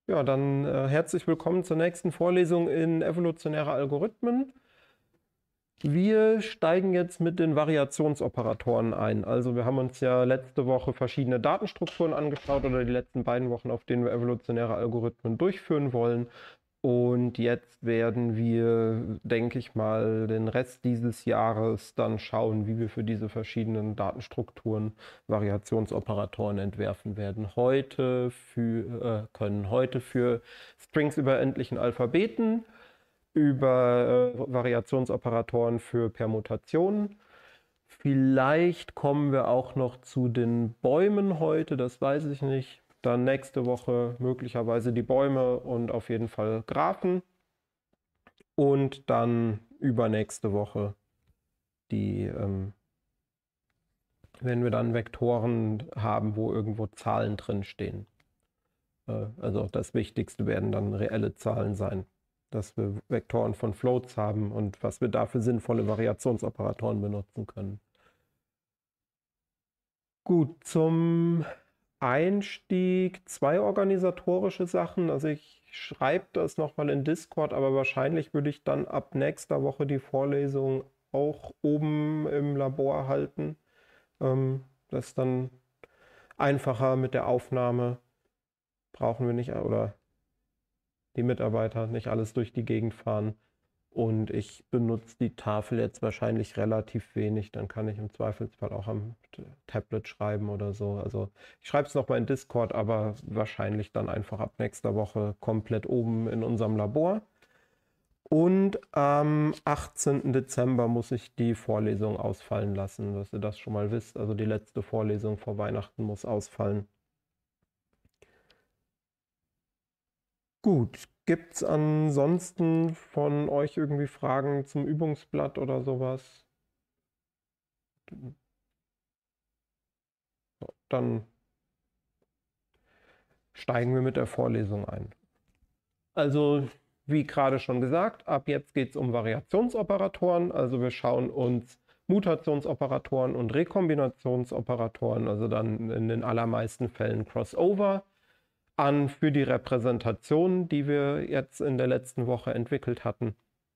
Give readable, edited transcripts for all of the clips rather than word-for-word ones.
Ja, dann herzlich willkommen zur nächsten Vorlesung in evolutionäre Algorithmen. Wir steigen jetzt mit den Variationsoperatoren ein. Also wir haben uns ja letzte Woche verschiedene Datenstrukturen angeschaut oder die letzten beiden Wochen, auf denen wir evolutionäre Algorithmen durchführen wollen. Und jetzt werden wir, denke ich mal, den Rest dieses Jahres dann schauen, wie wir für diese verschiedenen Datenstrukturen Variationsoperatoren entwerfen werden. Können heute für Strings über endlichen Alphabeten, über Variationsoperatoren für Permutationen. Vielleicht kommen wir auch noch zu den Bäumen heute, das weiß ich nicht. Dann nächste Woche möglicherweise die Bäume und auf jeden Fall Graphen. Und dann übernächste Woche wenn wir dann Vektoren haben, wo irgendwo Zahlen drin stehen. Also das Wichtigste werden dann reelle Zahlen sein, dass wir Vektoren von Floats haben und was wir dafür sinnvolle Variationsoperatoren benutzen können. Gut, zum Einstieg zwei organisatorische Sachen. Also ich schreibe das nochmal in Discord, aber wahrscheinlich würde ich dann ab nächster Woche die Vorlesung auch oben im Labor halten. Das ist dann einfacher mit der Aufnahme. Brauchen wir nicht, oder die Mitarbeiter nicht alles durch die Gegend fahren. Und ich benutze die Tafel jetzt wahrscheinlich relativ wenig. Dann kann ich im Zweifelsfall auch am Tablet schreiben oder so. Also ich schreibe es nochmal in Discord, aber wahrscheinlich dann einfach ab nächster Woche komplett oben in unserem Labor. Und am 18. Dezember muss ich die Vorlesung ausfallen lassen, dass ihr das schon mal wisst. Also die letzte Vorlesung vor Weihnachten muss ausfallen. Gut, gibt es ansonsten von euch irgendwie Fragen zum Übungsblatt oder sowas? Dann steigen wir mit der Vorlesung ein. Also, wie gerade schon gesagt, ab jetzt geht es um Variationsoperatoren. Also wir schauen uns Mutationsoperatoren und Rekombinationsoperatoren, also dann in den allermeisten Fällen Crossover, an für die Repräsentation, die wir jetzt in der letzten Woche entwickelt hatten.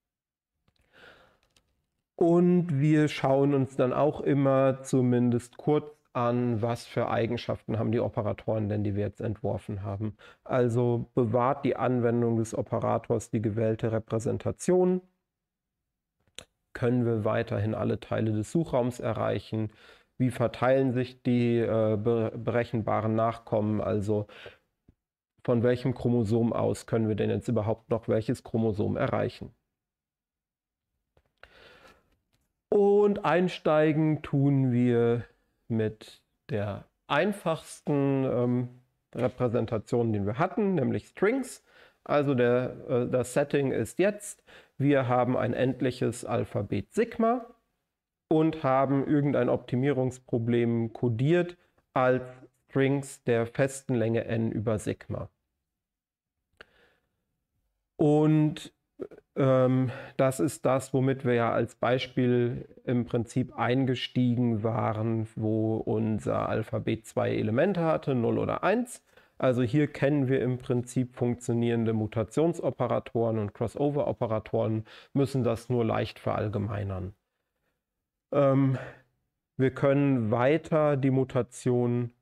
Und wir schauen uns dann auch immer zumindest kurz an, was für Eigenschaften haben die Operatoren denn, die wir jetzt entworfen haben. Also bewahrt die Anwendung des Operators die gewählte Repräsentation? Können wir weiterhin alle Teile des Suchraums erreichen? Wie verteilen sich die berechenbaren Nachkommen? Also von welchem Chromosom aus können wir denn jetzt überhaupt noch welches Chromosom erreichen? Und einsteigen tun wir mit der einfachsten Repräsentation, den wir hatten, nämlich Strings. Also das Setting ist jetzt, wir haben ein endliches Alphabet Sigma und haben irgendein Optimierungsproblem kodiert als Strings der festen Länge n über Sigma. Und das ist das, womit wir ja als Beispiel im Prinzip eingestiegen waren, wo unser Alphabet zwei Elemente hatte, 0 oder 1. Also hier kennen wir im Prinzip funktionierende Mutationsoperatoren und Crossover-Operatoren, müssen das nur leicht verallgemeinern. Wir können weiter die Mutation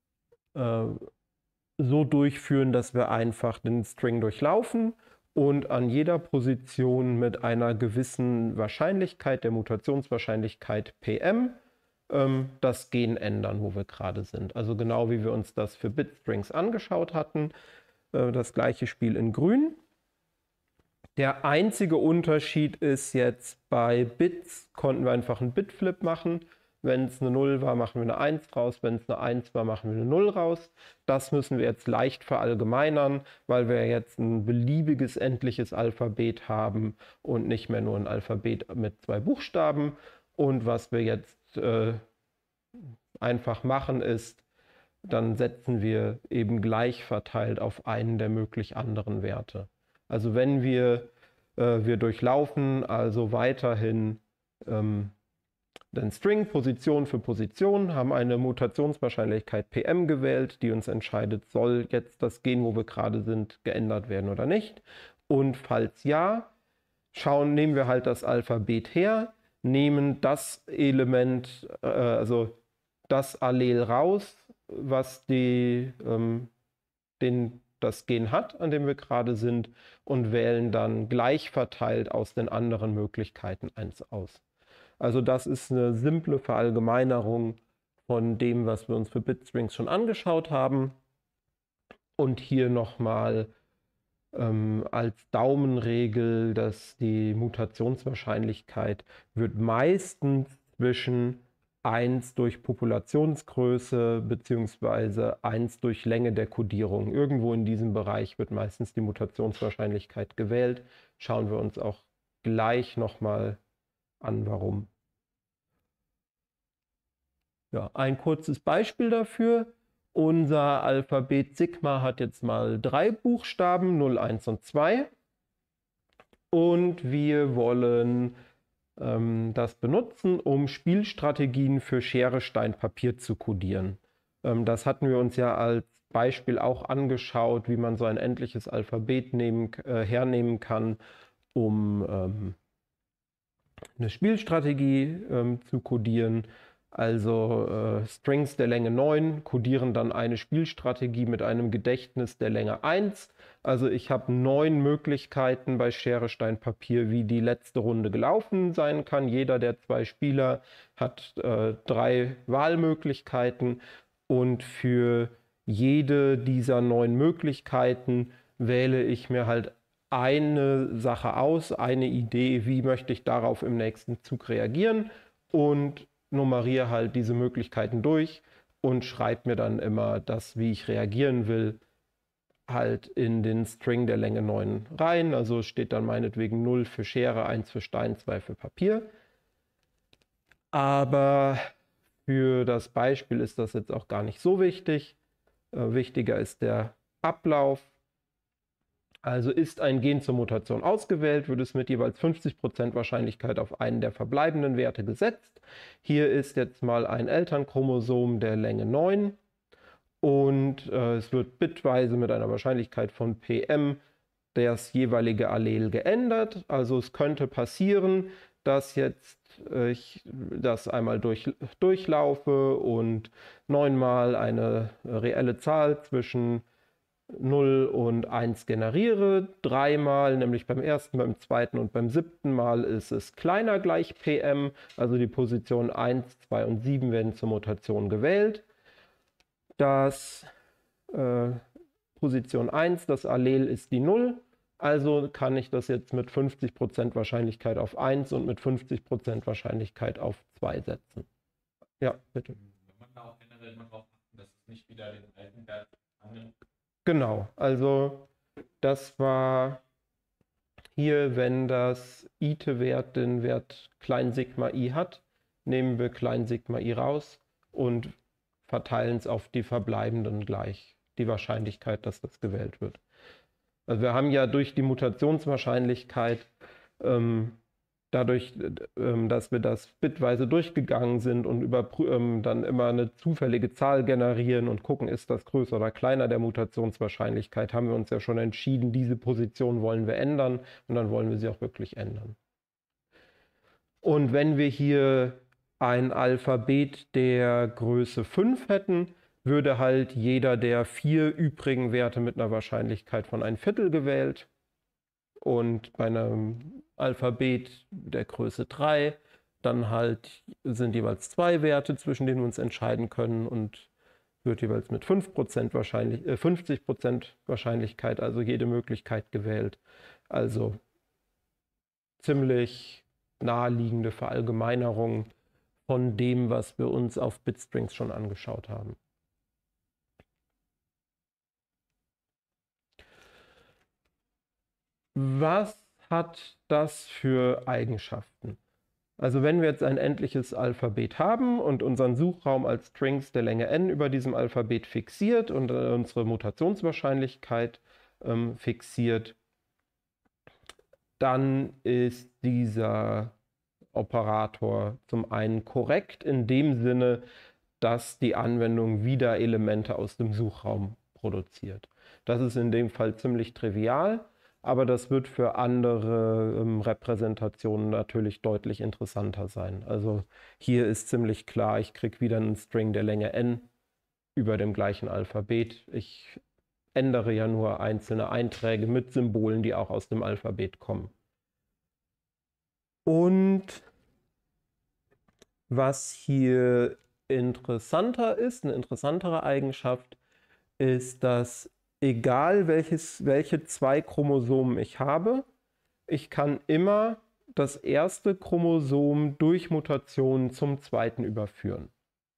so durchführen, dass wir einfach den String durchlaufen und an jeder Position mit einer gewissen Wahrscheinlichkeit, der Mutationswahrscheinlichkeit Pm, das Gen ändern, wo wir gerade sind. Also genau wie wir uns das für Bitstrings angeschaut hatten, das gleiche Spiel in Grün. Der einzige Unterschied ist jetzt, bei Bits konnten wir einfach einen Bitflip machen. Wenn es eine 0 war, machen wir eine 1 raus. Wenn es eine 1 war, machen wir eine 0 raus. Das müssen wir jetzt leicht verallgemeinern, weil wir jetzt ein beliebiges endliches Alphabet haben und nicht mehr nur ein Alphabet mit zwei Buchstaben. Und was wir jetzt einfach machen ist, dann setzen wir eben gleich verteilt auf einen der möglich anderen Werte. Also wenn wir durchlaufen also weiterhin den String Position für Position, haben eine Mutationswahrscheinlichkeit PM gewählt, die uns entscheidet, soll jetzt das Gen, wo wir gerade sind, geändert werden oder nicht. Und falls ja, nehmen wir halt das Alphabet her, nehmen das Element, also das Allel raus, was das Gen hat, an dem wir gerade sind, und wählen dann gleich verteilt aus den anderen Möglichkeiten eins aus. Also das ist eine simple Verallgemeinerung von dem, was wir uns für Bitstrings schon angeschaut haben. Und hier nochmal als Daumenregel, dass die Mutationswahrscheinlichkeit wird meistens zwischen 1 durch Populationsgröße bzw. 1 durch Länge der Kodierung. Irgendwo in diesem Bereich wird meistens die Mutationswahrscheinlichkeit gewählt. Schauen wir uns auch gleich nochmal an, warum. Ja, ein kurzes Beispiel dafür. Unser Alphabet Sigma hat jetzt mal 3 Buchstaben, 0, 1 und 2. Und wir wollen das benutzen, um Spielstrategien für Schere, Stein, Papier zu codieren. Das hatten wir uns ja als Beispiel auch angeschaut, wie man so ein endliches Alphabet hernehmen kann, um eine Spielstrategie zu codieren. Also Strings der Länge 9 codieren dann eine Spielstrategie mit einem Gedächtnis der Länge 1. Also ich habe 9 Möglichkeiten bei Schere, Stein, Papier, wie die letzte Runde gelaufen sein kann. Jeder der 2 Spieler hat 3 Wahlmöglichkeiten und für jede dieser 9 Möglichkeiten wähle ich mir halt eine Sache aus, eine Idee, wie möchte ich darauf im nächsten Zug reagieren, und nummeriere halt diese Möglichkeiten durch und schreibe mir dann immer das, wie ich reagieren will, halt in den String der Länge 9 rein. Also steht dann meinetwegen 0 für Schere, 1 für Stein, 2 für Papier. Aber für das Beispiel ist das jetzt auch gar nicht so wichtig. Wichtiger ist der Ablauf. Also ist ein Gen zur Mutation ausgewählt, wird es mit jeweils 50% Wahrscheinlichkeit auf einen der verbleibenden Werte gesetzt. Hier ist jetzt mal ein Elternchromosom der Länge 9 und es wird bitweise mit einer Wahrscheinlichkeit von PM das jeweilige Allel geändert. Also es könnte passieren, dass jetzt ich das einmal durchlaufe und 9-mal eine reelle Zahl zwischen 0 und 1 generiere. 3-mal, nämlich beim ersten, beim zweiten und beim 7. Mal ist es kleiner gleich PM. Also die Positionen 1, 2 und 7 werden zur Mutation gewählt. Position 1, das Allel ist die 0. Also kann ich das jetzt mit 50% Wahrscheinlichkeit auf 1 und mit 50% Wahrscheinlichkeit auf 2 setzen. Ja, bitte. Wenn man da auch generell mal drauf achten, dass es nicht wieder den alten Wert annimmt. Genau, also das war hier, wenn das ite-Wert den Wert klein Sigma i hat, nehmen wir klein Sigma i raus und verteilen es auf die verbleibenden gleich, die Wahrscheinlichkeit, dass das gewählt wird. Also wir haben ja durch die Mutationswahrscheinlichkeit, dadurch, dass wir das bitweise durchgegangen sind und dann immer eine zufällige Zahl generieren und gucken, ist das größer oder kleiner der Mutationswahrscheinlichkeit, haben wir uns ja schon entschieden, diese Position wollen wir ändern und dann wollen wir sie auch wirklich ändern. Und wenn wir hier ein Alphabet der Größe 5 hätten, würde halt jeder der 4 übrigen Werte mit einer Wahrscheinlichkeit von 1/4 gewählt. Und bei einem Alphabet der Größe 3 dann halt sind jeweils 2 Werte, zwischen denen wir uns entscheiden können, und wird jeweils mit 5% 50% Wahrscheinlichkeit, also jede Möglichkeit gewählt. Also ziemlich naheliegende Verallgemeinerung von dem, was wir uns auf Bitstrings schon angeschaut haben. Was hat das für Eigenschaften? Also wenn wir jetzt ein endliches Alphabet haben und unseren Suchraum als Strings der Länge n über diesem Alphabet fixiert und unsere Mutationswahrscheinlichkeit fixiert, dann ist dieser Mutationsoperator zum einen korrekt in dem Sinne, dass die Anwendung wieder Elemente aus dem Suchraum produziert. Das ist in dem Fall ziemlich trivial, aber das wird für andere Repräsentationen natürlich deutlich interessanter sein. Also hier ist ziemlich klar, ich kriege wieder einen String der Länge n über dem gleichen Alphabet. Ich ändere ja nur einzelne Einträge mit Symbolen, die auch aus dem Alphabet kommen. Und was hier interessanter ist, eine interessantere Eigenschaft, ist, dass egal welche zwei Chromosomen ich habe, ich kann immer das erste Chromosom durch Mutationen zum zweiten überführen.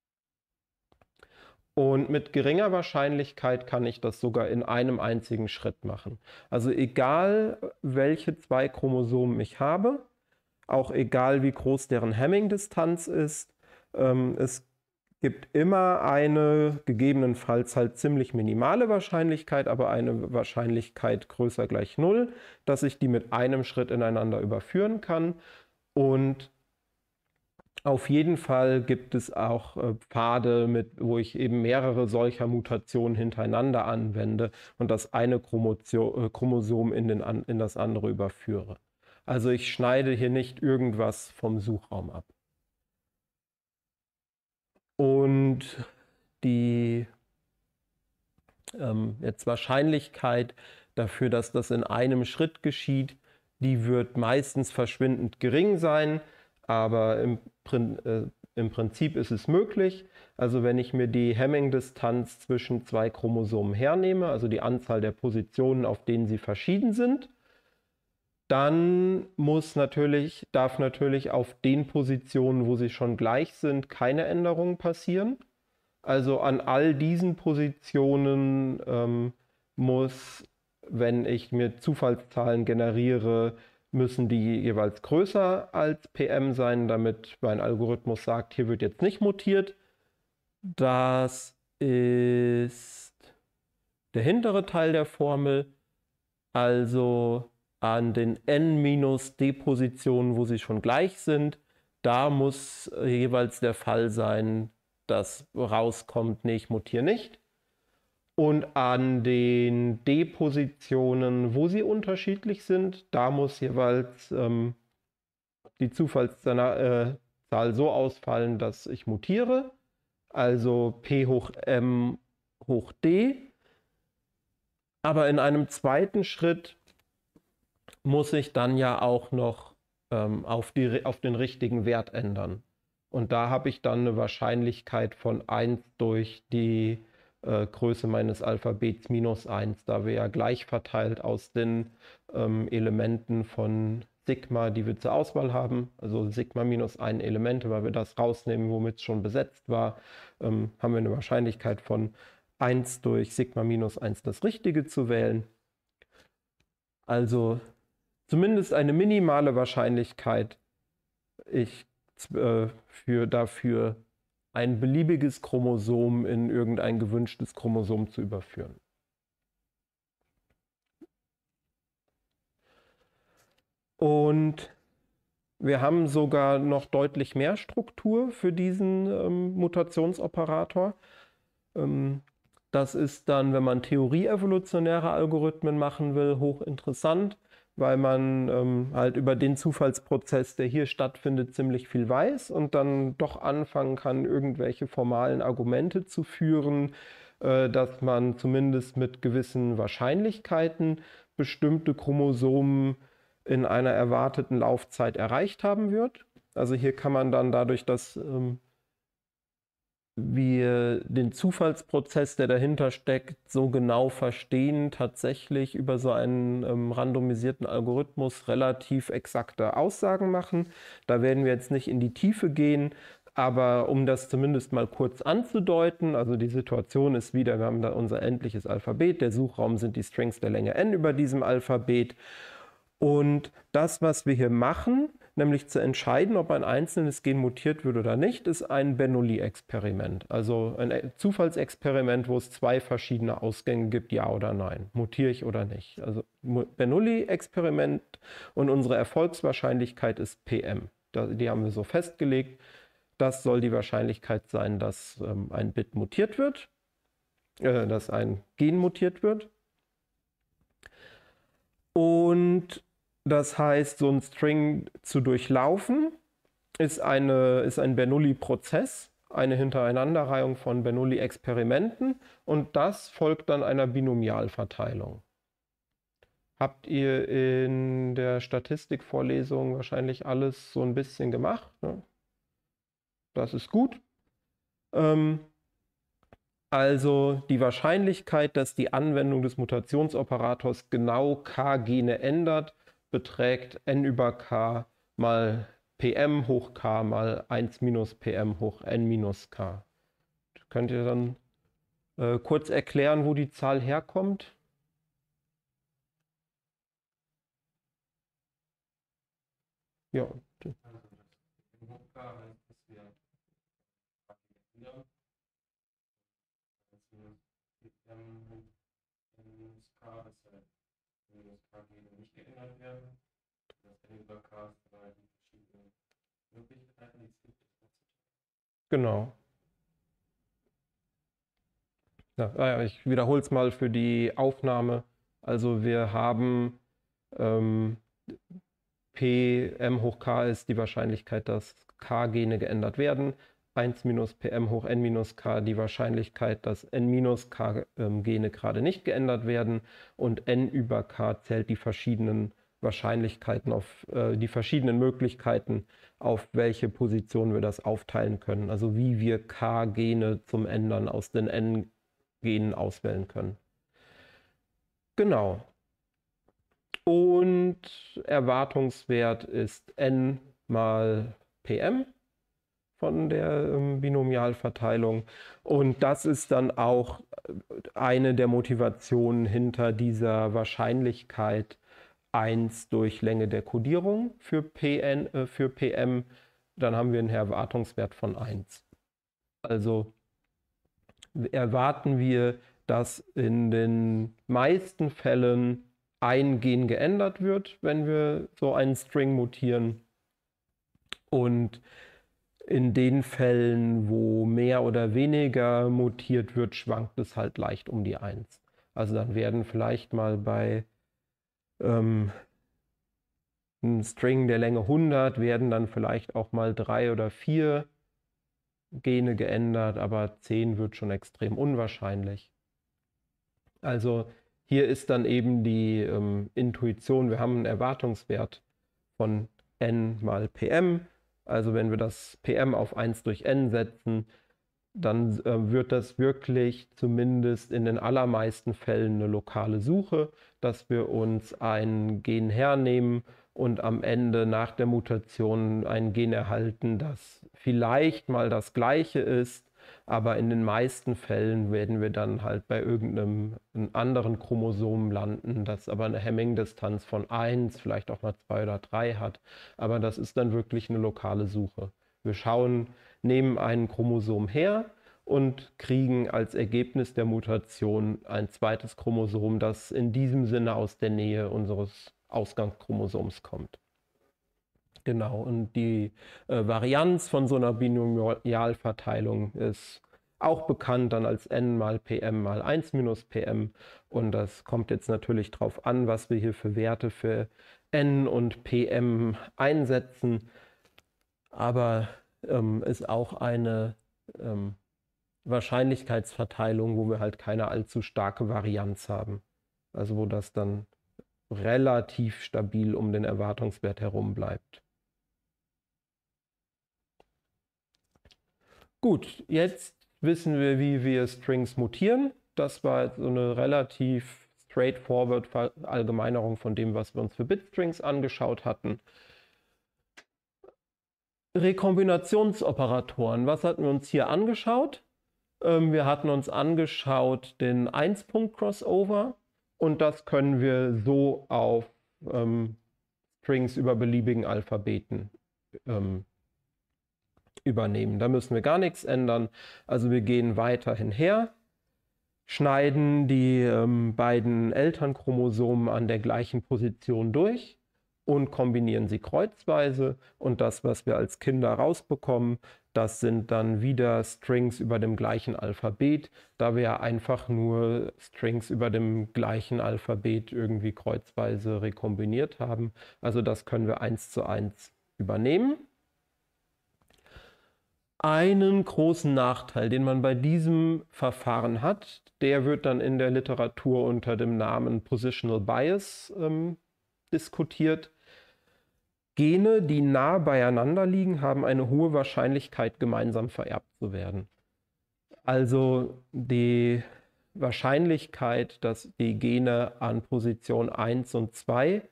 Und mit geringer Wahrscheinlichkeit kann ich das sogar in einem einzigen Schritt machen. Also egal welche zwei Chromosomen ich habe, auch egal wie groß deren Hamming-Distanz ist, es gibt immer eine, gegebenenfalls halt ziemlich minimale Wahrscheinlichkeit, aber eine Wahrscheinlichkeit größer gleich 0, dass ich die mit einem Schritt ineinander überführen kann. Und auf jeden Fall gibt es auch Pfade, wo ich eben mehrere solcher Mutationen hintereinander anwende und das eine Chromosom in das andere überführe. Also ich schneide hier nicht irgendwas vom Suchraum ab. Und die jetzt Wahrscheinlichkeit dafür, dass das in einem Schritt geschieht, die wird meistens verschwindend gering sein, aber im Prinzip ist es möglich. Also wenn ich mir die Hamming-Distanz zwischen zwei Chromosomen hernehme, also die Anzahl der Positionen, auf denen sie verschieden sind, dann darf natürlich auf den Positionen, wo sie schon gleich sind, keine Änderung passieren. Also an all diesen Positionen wenn ich mir Zufallszahlen generiere, müssen die jeweils größer als PM sein, damit mein Algorithmus sagt, hier wird jetzt nicht mutiert. Das ist der hintere Teil der Formel. Also an den n-d-Positionen, wo sie schon gleich sind, da muss jeweils der Fall sein, dass rauskommt, nee, ich mutiere nicht. Und an den d-Positionen, wo sie unterschiedlich sind, da muss jeweils die Zufallszahl so ausfallen, dass ich mutiere. Also p hoch m hoch d. Aber in einem zweiten Schritt muss ich dann ja auch noch auf den richtigen Wert ändern. Und da habe ich dann eine Wahrscheinlichkeit von 1 durch die Größe meines Alphabets minus 1, da wir ja gleich verteilt aus den Elementen von Sigma, die wir zur Auswahl haben, also Sigma minus 1 Elemente, weil wir das rausnehmen, womit es schon besetzt war, haben wir eine Wahrscheinlichkeit von 1 durch Sigma minus 1 das Richtige zu wählen. Also zumindest eine minimale Wahrscheinlichkeit, dafür ein beliebiges Chromosom in irgendein gewünschtes Chromosom zu überführen. Und wir haben sogar noch deutlich mehr Struktur für diesen Mutationsoperator. Das ist dann, wenn man theorie-evolutionäre Algorithmen machen will, hochinteressant, weil man halt über den Zufallsprozess, der hier stattfindet, ziemlich viel weiß und dann doch anfangen kann, irgendwelche formalen Argumente zu führen, dass man zumindest mit gewissen Wahrscheinlichkeiten bestimmte Chromosomen in einer erwarteten Laufzeit erreicht haben wird. Also hier kann man dann dadurch, dass wir den Zufallsprozess, der dahinter steckt, so genau verstehen, tatsächlich über so einen randomisierten Algorithmus relativ exakte Aussagen machen. Da werden wir jetzt nicht in die Tiefe gehen, aber um das zumindest mal kurz anzudeuten, also die Situation ist wieder, wir haben da unser endliches Alphabet, der Suchraum sind die Strings der Länge n über diesem Alphabet. Und das, was wir hier machen, nämlich zu entscheiden, ob ein einzelnes Gen mutiert wird oder nicht, ist ein Bernoulli-Experiment. Also ein Zufallsexperiment, wo es zwei verschiedene Ausgänge gibt, ja oder nein. Mutiere ich oder nicht? Also Bernoulli-Experiment und unsere Erfolgswahrscheinlichkeit ist PM. die haben wir so festgelegt. Das soll die Wahrscheinlichkeit sein, dass ein Bit mutiert wird, dass ein Gen mutiert wird. Und das heißt, so ein String zu durchlaufen ist ein Bernoulli-Prozess, eine Hintereinanderreihung von Bernoulli-Experimenten, und das folgt dann einer Binomialverteilung. Habt ihr in der Statistikvorlesung wahrscheinlich alles so ein bisschen gemacht, ne? Das ist gut. Also die Wahrscheinlichkeit, dass die Anwendung des Mutationsoperators genau k-Gene ändert, beträgt n über k mal Pm hoch k mal 1 minus Pm hoch n minus k. Könnt ihr dann kurz erklären, wo die Zahl herkommt? Ja. Nicht geändert werden. Das n über k ist die verschiedenen Möglichkeiten, die es gibt. Genau. Ja, ich wiederhole es mal für die Aufnahme. Also wir haben Pm hoch k ist die Wahrscheinlichkeit, dass k-Gene geändert werden. 1 minus Pm hoch n minus k die Wahrscheinlichkeit, dass n minus k-Gene gerade nicht geändert werden. Und n über k zählt die verschiedenen Wahrscheinlichkeiten die verschiedenen Möglichkeiten, auf welche Position wir das aufteilen können. Also wie wir k-Gene zum Ändern aus den n-Genen auswählen können. Genau. Und Erwartungswert ist n mal Pm von der Binomialverteilung. Und das ist dann auch eine der Motivationen hinter dieser Wahrscheinlichkeit 1 durch Länge der Kodierung für Pm. Dann haben wir einen Erwartungswert von 1. Also erwarten wir, dass in den meisten Fällen ein Gen geändert wird, wenn wir so einen String mutieren. Und in den Fällen, wo mehr oder weniger mutiert wird, schwankt es halt leicht um die 1. Also dann werden vielleicht mal bei einem String der Länge 100 werden dann vielleicht auch mal 3 oder 4 Gene geändert, aber 10 wird schon extrem unwahrscheinlich. Also hier ist dann eben die Intuition, wir haben einen Erwartungswert von n mal Pm. Also wenn wir das Pm auf 1 durch n setzen, dann wird das wirklich zumindest in den allermeisten Fällen eine lokale Suche, dass wir uns ein Gen hernehmen und am Ende nach der Mutation ein Gen erhalten, das vielleicht mal das gleiche ist, aber in den meisten Fällen werden wir dann halt bei irgendeinem anderen Chromosom landen, das aber eine Hamming-Distanz von 1, vielleicht auch mal 2 oder 3 hat. Aber das ist dann wirklich eine lokale Suche. Wir nehmen ein Chromosom her und kriegen als Ergebnis der Mutation ein zweites Chromosom, das in diesem Sinne aus der Nähe unseres Ausgangschromosoms kommt. Genau, und die Varianz von so einer Binomialverteilung ist auch bekannt dann als n mal Pm mal 1 minus Pm. Und das kommt jetzt natürlich darauf an, was wir hier für Werte für n und Pm einsetzen. Aber ist auch eine Wahrscheinlichkeitsverteilung, wo wir halt keine allzu starke Varianz haben. Also wo das dann relativ stabil um den Erwartungswert herum bleibt. Gut, jetzt wissen wir, wie wir Strings mutieren. Das war jetzt so eine relativ straightforward Verallgemeinerung von dem, was wir uns für Bitstrings angeschaut hatten. Rekombinationsoperatoren. Was hatten wir uns hier angeschaut? Wir hatten uns angeschaut den 1-Punkt-Crossover und das können wir so auf Strings über beliebigen Alphabeten übernehmen. Da müssen wir gar nichts ändern. Also wir gehen weiterhin her, schneiden die beiden Elternchromosomen an der gleichen Position durch und kombinieren sie kreuzweise. Und das, was wir als Kinder rausbekommen, das sind dann wieder Strings über dem gleichen Alphabet, da wir ja einfach nur Strings über dem gleichen Alphabet irgendwie kreuzweise rekombiniert haben. Also das können wir 1:1 übernehmen. Einen großen Nachteil, den man bei diesem Verfahren hat, der wird dann in der Literatur unter dem Namen Positional Bias diskutiert. Gene, die nah beieinander liegen, haben eine hohe Wahrscheinlichkeit, gemeinsam vererbt zu werden. Also die Wahrscheinlichkeit, dass die Gene an Position 1 und 2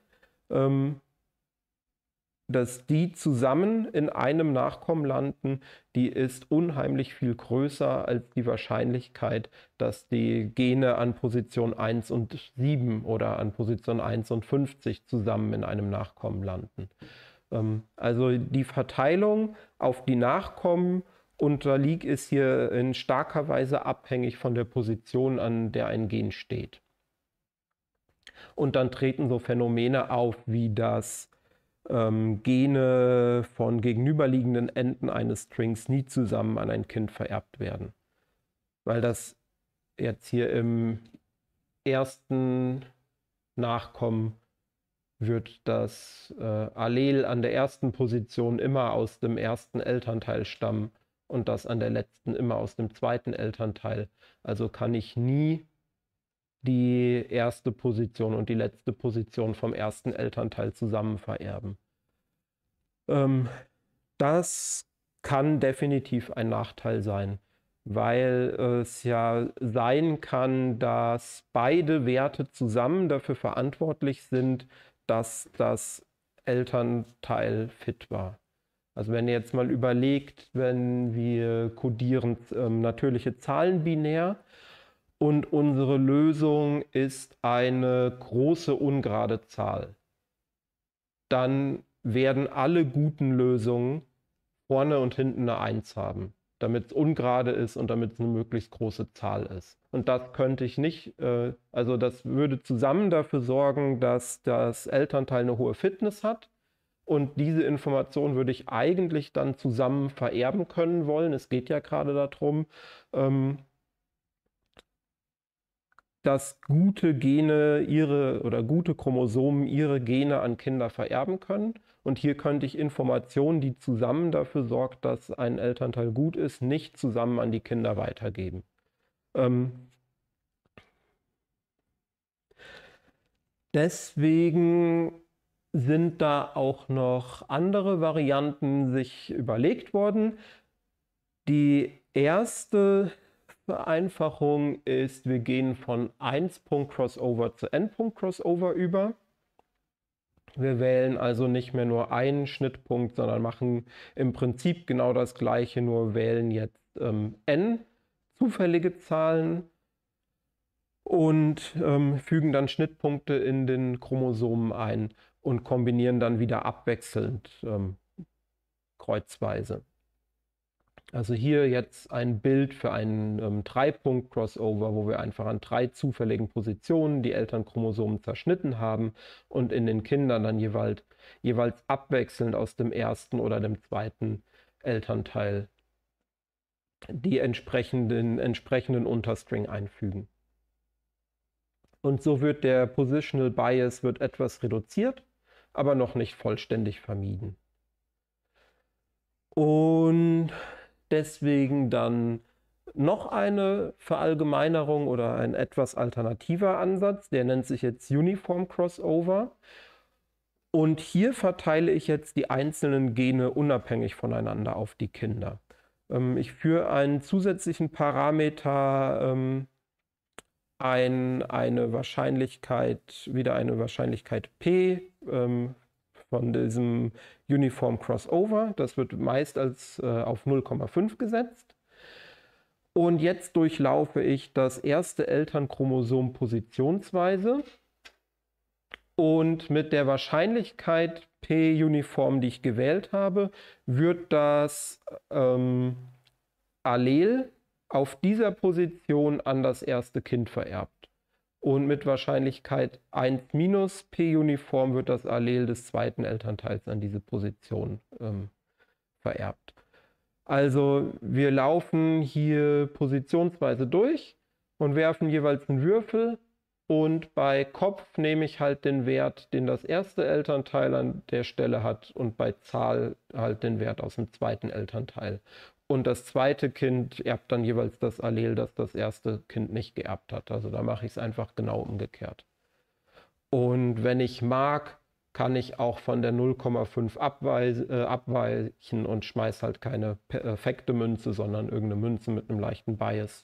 dass die zusammen in einem Nachkommen landen, die ist unheimlich viel größer als die Wahrscheinlichkeit, dass die Gene an Position 1 und 7 oder an Position 1 und 50 zusammen in einem Nachkommen landen. Also die Verteilung auf die Nachkommen ist hier in starker Weise abhängig von der Position, an der ein Gen steht. Und dann treten so Phänomene auf, wie das Gene von gegenüberliegenden Enden eines Strings nie zusammen an ein Kind vererbt werden. Weil das jetzt hier im ersten Nachkommen wird das Allel an der ersten Position immer aus dem ersten Elternteil stammen und das an der letzten immer aus dem zweiten Elternteil. Also kann ich nie die erste Position und die letzte Position vom ersten Elternteil zusammen vererben. Das kann definitiv ein Nachteil sein, weil es ja sein kann, dass beide Werte zusammen dafür verantwortlich sind, dass das Elternteil fit war. Also wenn ihr jetzt mal überlegt, wenn wir kodieren natürliche Zahlen binär, und unsere Lösung ist eine große ungerade Zahl, dann werden alle guten Lösungen vorne und hinten eine 1 haben, damit es ungerade ist und damit es eine möglichst große Zahl ist. Und das könnte ich nicht, also das würde zusammen dafür sorgen, dass das Elternteil eine hohe Fitness hat. Und diese Information würde ich eigentlich dann zusammen vererben können wollen. Es geht ja gerade darum, dass gute Gene gute Chromosomen ihre Gene an Kinder vererben können. Und hier könnte ich Informationen, die zusammen dafür sorgt, dass ein Elternteil gut ist, nicht zusammen an die Kinder weitergeben. Deswegen sind da auch noch andere Varianten sich überlegt worden. Die erste Vereinfachung ist, wir gehen von 1-Punkt-Crossover zu N-Punkt-Crossover über. Wir wählen also nicht mehr nur einen Schnittpunkt, sondern machen im Prinzip genau das Gleiche, nur wählen jetzt n zufällige Zahlen und fügen dann Schnittpunkte in den Chromosomen ein und kombinieren dann wieder abwechselnd kreuzweise. Also hier jetzt ein Bild für einen 3-Punkt-Crossover, wo wir einfach an 3 zufälligen Positionen die Elternchromosomen zerschnitten haben und in den Kindern dann jeweils abwechselnd aus dem ersten oder dem zweiten Elternteil die entsprechenden Unterstring einfügen. Und so wird der Positional Bias etwas reduziert, aber noch nicht vollständig vermieden. Und deswegen dann noch eine Verallgemeinerung oder ein etwas alternativer Ansatz, der nennt sich jetzt Uniform Crossover. Und hier verteile ich jetzt die einzelnen Gene unabhängig voneinander auf die Kinder. Ich führe einen zusätzlichen Parameter eine Wahrscheinlichkeit P von diesem Uniform Crossover. Das wird meist als auf 0,5 gesetzt. Und jetzt durchlaufe ich das erste Elternchromosom positionsweise. Und mit der Wahrscheinlichkeit P uniform, die ich gewählt habe, wird das Allel auf dieser Position an das erste Kind vererbt. und mit Wahrscheinlichkeit 1 minus p-uniform wird das Allel des zweiten Elternteils an diese Position vererbt. Also wir laufen hier positionsweise durch und werfen jeweils einen Würfel und bei Kopf nehme ich halt den Wert, den das erste Elternteil an der Stelle hat und bei Zahl halt den Wert aus dem zweiten Elternteil. Und das zweite Kind erbt dann jeweils das Allel, das das erste Kind nicht geerbt hat. Also da mache ich es einfach genau umgekehrt. Und wenn ich mag, kann ich auch von der 0,5 abweichen und schmeiße halt keine perfekte Münze, sondern irgendeine Münze mit einem leichten Bias.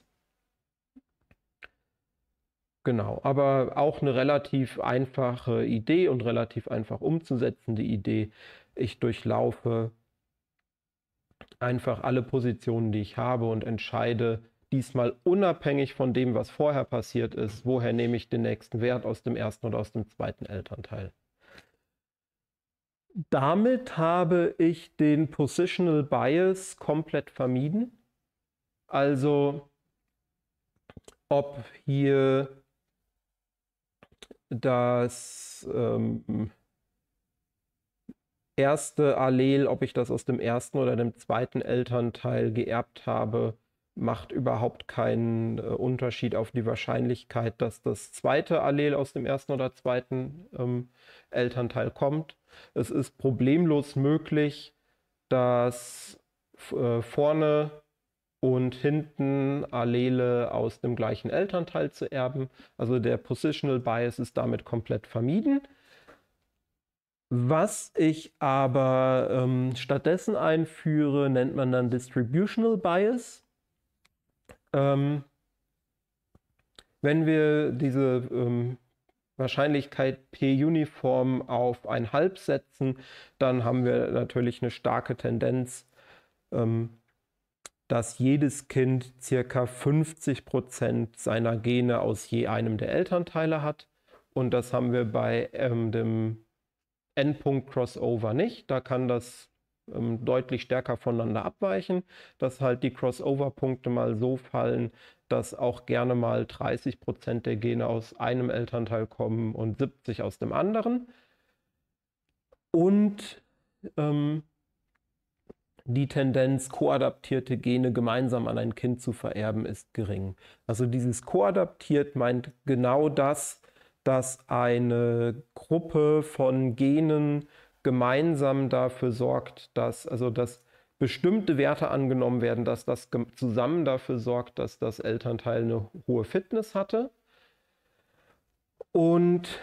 Genau, aber auch eine relativ einfache Idee und relativ einfach umzusetzende Idee. Ich durchlaufe einfach alle Positionen, die ich habe und entscheide diesmal unabhängig von dem, was vorher passiert ist, woher nehme ich den nächsten Wert aus dem ersten oder aus dem zweiten Elternteil. Damit habe ich den Positional Bias komplett vermieden. Also ob hier das erste Allel, ob ich das aus dem ersten oder dem zweiten Elternteil geerbt habe, macht überhaupt keinen Unterschied auf die Wahrscheinlichkeit, dass das zweite Allel aus dem ersten oder zweiten Elternteil kommt. Es ist problemlos möglich, dass vorne und hinten Allele aus dem gleichen Elternteil zu erben. Also der Positional Bias ist damit komplett vermieden. Was ich aber stattdessen einführe, nennt man dann Distributional Bias. Wenn wir diese Wahrscheinlichkeit p-uniform auf 1/2 setzen, dann haben wir natürlich eine starke Tendenz, dass jedes Kind ca. 50% seiner Gene aus je einem der Elternteile hat. Und das haben wir bei dem Endpunkt Crossover nicht. Da kann das deutlich stärker voneinander abweichen, dass halt die Crossover-Punkte mal so fallen, dass auch gerne mal 30% der Gene aus einem Elternteil kommen und 70% aus dem anderen. Und die Tendenz, koadaptierte Gene gemeinsam an ein Kind zu vererben, ist gering. Also dieses koadaptiert meint genau das, dass eine Gruppe von Genen gemeinsam dafür sorgt, dass bestimmte Werte angenommen werden, dass das zusammen dafür sorgt, dass das Elternteil eine hohe Fitness hatte. Und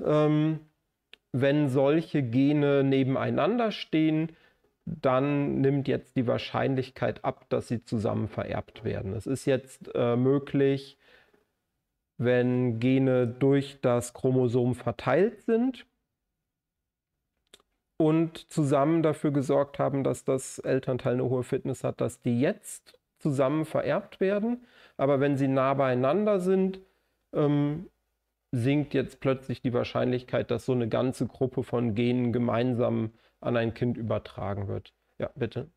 wenn solche Gene nebeneinander stehen, dann nimmt jetzt die Wahrscheinlichkeit ab, dass sie zusammen vererbt werden. Es ist jetzt möglich, wenn Gene durch das Chromosom verteilt sind und zusammen dafür gesorgt haben, dass das Elternteil eine hohe Fitness hat, dass die jetzt zusammen vererbt werden. Aber wenn sie nah beieinander sind, sinkt jetzt plötzlich die Wahrscheinlichkeit, dass so eine ganze Gruppe von Genen gemeinsam an ein Kind übertragen wird. Ja, bitte.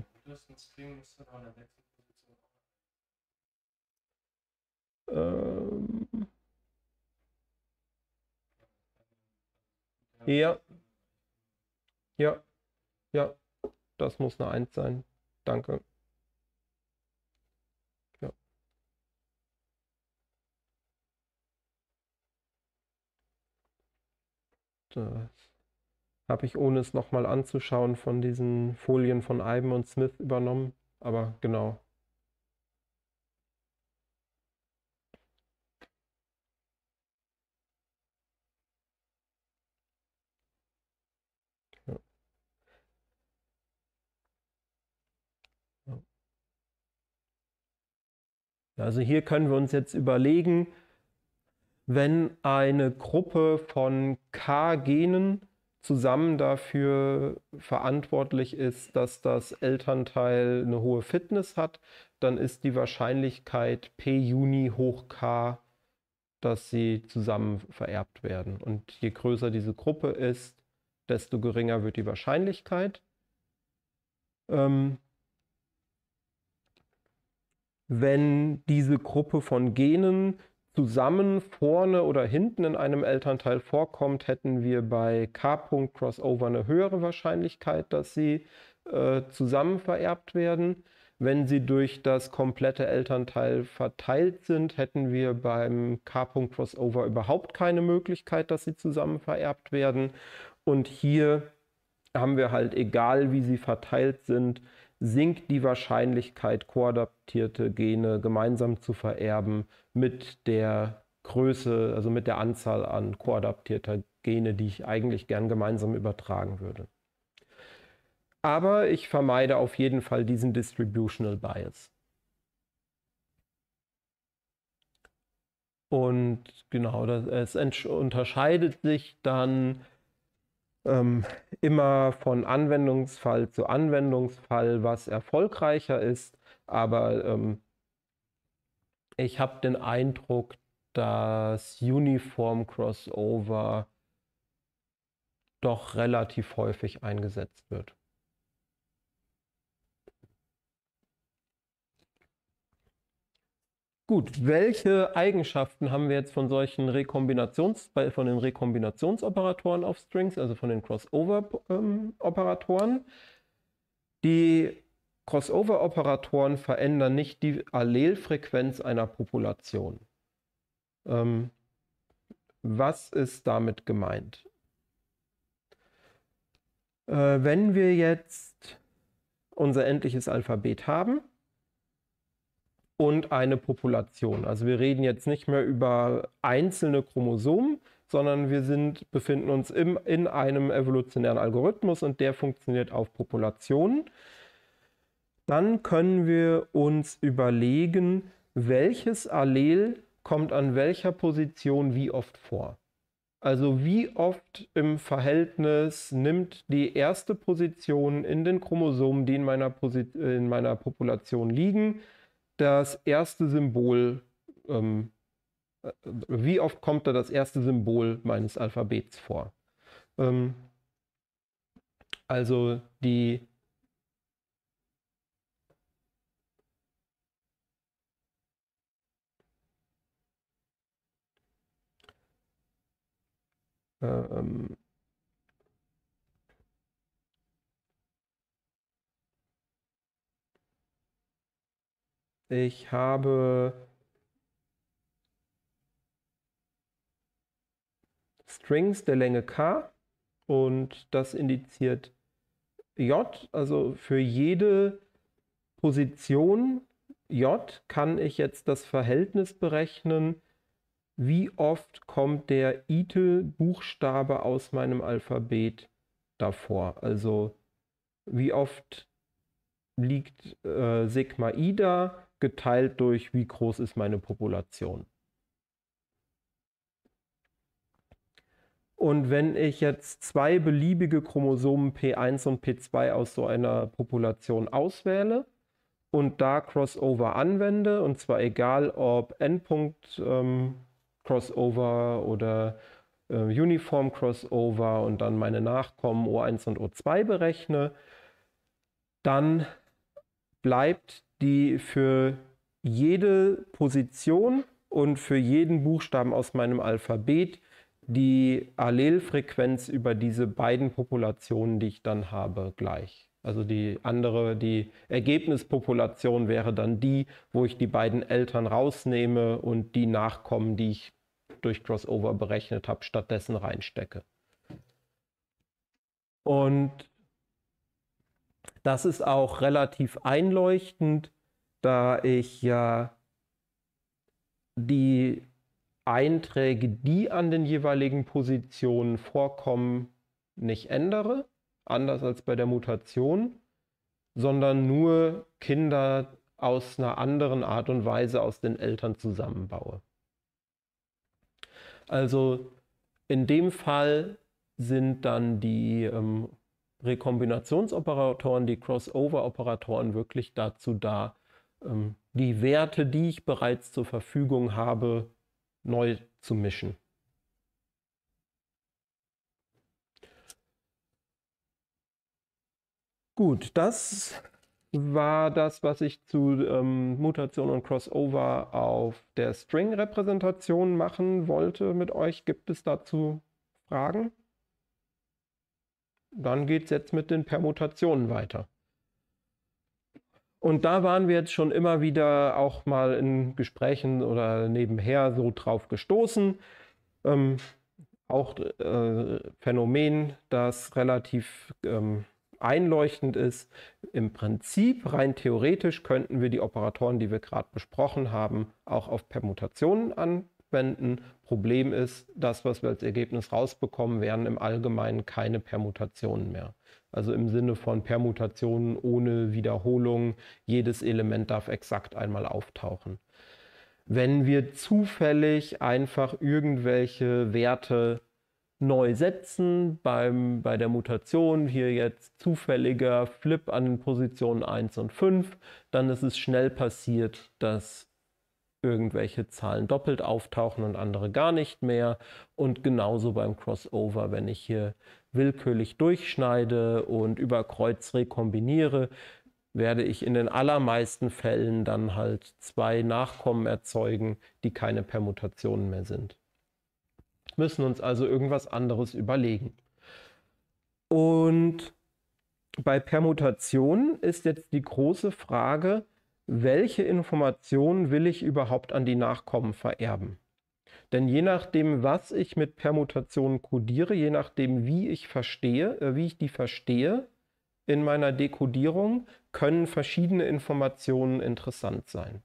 Ja, ja, ja, das muss eine 1 sein. Danke. Ja. Das habe ich, ohne es nochmal anzuschauen, von diesen Folien von Iben und Smith übernommen. Aber genau. Ja. Ja. Also hier können wir uns jetzt überlegen, wenn eine Gruppe von K-Genen zusammen dafür verantwortlich ist, dass das Elternteil eine hohe Fitness hat, dann ist die Wahrscheinlichkeit p-uni hoch k, dass sie zusammen vererbt werden. Und je größer diese Gruppe ist, desto geringer wird die Wahrscheinlichkeit. Wenn diese Gruppe von Genen zusammen vorne oder hinten in einem Elternteil vorkommt, hätten wir bei K-Punkt-Crossover eine höhere Wahrscheinlichkeit, dass sie zusammen vererbt werden. Wenn sie durch das komplette Elternteil verteilt sind, hätten wir beim K-Punkt-Crossover überhaupt keine Möglichkeit, dass sie zusammen vererbt werden. Und hier haben wir halt, egal wie sie verteilt sind, sinkt die Wahrscheinlichkeit, koadaptierte Gene gemeinsam zu vererben mit der Größe, also mit der Anzahl an koadaptierter Gene, die ich eigentlich gern gemeinsam übertragen würde. Aber ich vermeide auf jeden Fall diesen Distributional Bias. Und genau, es unterscheidet sich dann immer von Anwendungsfall zu Anwendungsfall, was erfolgreicher ist. Aber ich habe den Eindruck, dass Uniform Crossover doch relativ häufig eingesetzt wird. Gut, welche Eigenschaften haben wir jetzt von solchen von den Rekombinationsoperatoren auf Strings, also von den Crossover-Operatoren? Die Crossover-Operatoren verändern nicht die Allelfrequenz einer Population. Was ist damit gemeint? Wenn wir jetzt unser endliches Alphabet haben und eine Population, also wir reden jetzt nicht mehr über einzelne Chromosomen, sondern wir befinden uns in einem evolutionären Algorithmus und der funktioniert auf Populationen, dann können wir uns überlegen, welches Allel kommt an welcher Position wie oft vor. Also wie oft im Verhältnis nimmt die erste Position in den Chromosomen, die in meiner Population liegen, das erste Symbol, wie oft kommt da das erste Symbol meines Alphabets vor? Also die ich habe Strings der Länge k und das indiziert j, also für jede Position j kann ich jetzt das Verhältnis berechnen, wie oft kommt der ITIL-Buchstabe aus meinem Alphabet davor. Also wie oft liegt Sigma I da, geteilt durch wie groß ist meine Population. Und wenn ich jetzt zwei beliebige Chromosomen P1 und P2 aus so einer Population auswähle und da Crossover anwende, und zwar egal ob Endpunkt Crossover oder Uniform Crossover und dann meine Nachkommen O1 und O2 berechne, dann bleibt die für jede Position und für jeden Buchstaben aus meinem Alphabet die Allelfrequenz über diese beiden Populationen, die ich dann habe, gleich. Also die Ergebnispopulation wäre dann die, wo ich die beiden Eltern rausnehme und die Nachkommen, die ich durch Crossover berechnet habe, stattdessen reinstecke. Und das ist auch relativ einleuchtend, da ich ja die Einträge, die an den jeweiligen Positionen vorkommen, nicht ändere, anders als bei der Mutation, sondern nur Kinder aus einer anderen Art und Weise aus den Eltern zusammenbaue. Also in dem Fall sind dann die Rekombinationsoperatoren, die Crossover-Operatoren wirklich dazu da, die Werte, die ich bereits zur Verfügung habe, neu zu mischen. Gut, das war das, was ich zu Mutation und Crossover auf der String-Repräsentation machen wollte mit euch. Gibt es dazu Fragen? Dann geht es jetzt mit den Permutationen weiter. Und da waren wir jetzt schon immer wieder auch mal in Gesprächen oder nebenher so drauf gestoßen. Auch Phänomen, das relativ einleuchtend ist. Im Prinzip, rein theoretisch, könnten wir die Operatoren, die wir gerade besprochen haben, auch auf Permutationen anwenden. Problem ist, das, was wir als Ergebnis rausbekommen, wären im Allgemeinen keine Permutationen mehr. Also im Sinne von Permutationen ohne Wiederholung, jedes Element darf exakt einmal auftauchen. Wenn wir zufällig einfach irgendwelche Werte neu setzen, bei der Mutation hier jetzt zufälliger Flip an den Positionen 1 und 5, dann ist es schnell passiert, dass irgendwelche Zahlen doppelt auftauchen und andere gar nicht mehr. Und genauso beim Crossover, wenn ich hier willkürlich durchschneide und über Kreuz rekombiniere, werde ich in den allermeisten Fällen dann halt zwei Nachkommen erzeugen, die keine Permutationen mehr sind. Wir müssen uns also irgendwas anderes überlegen. Und bei Permutationen ist jetzt die große Frage, welche Informationen will ich überhaupt an die Nachkommen vererben? Denn je nachdem, was ich mit Permutationen kodiere, je nachdem, wie ich die verstehe in meiner Dekodierung, können verschiedene Informationen interessant sein.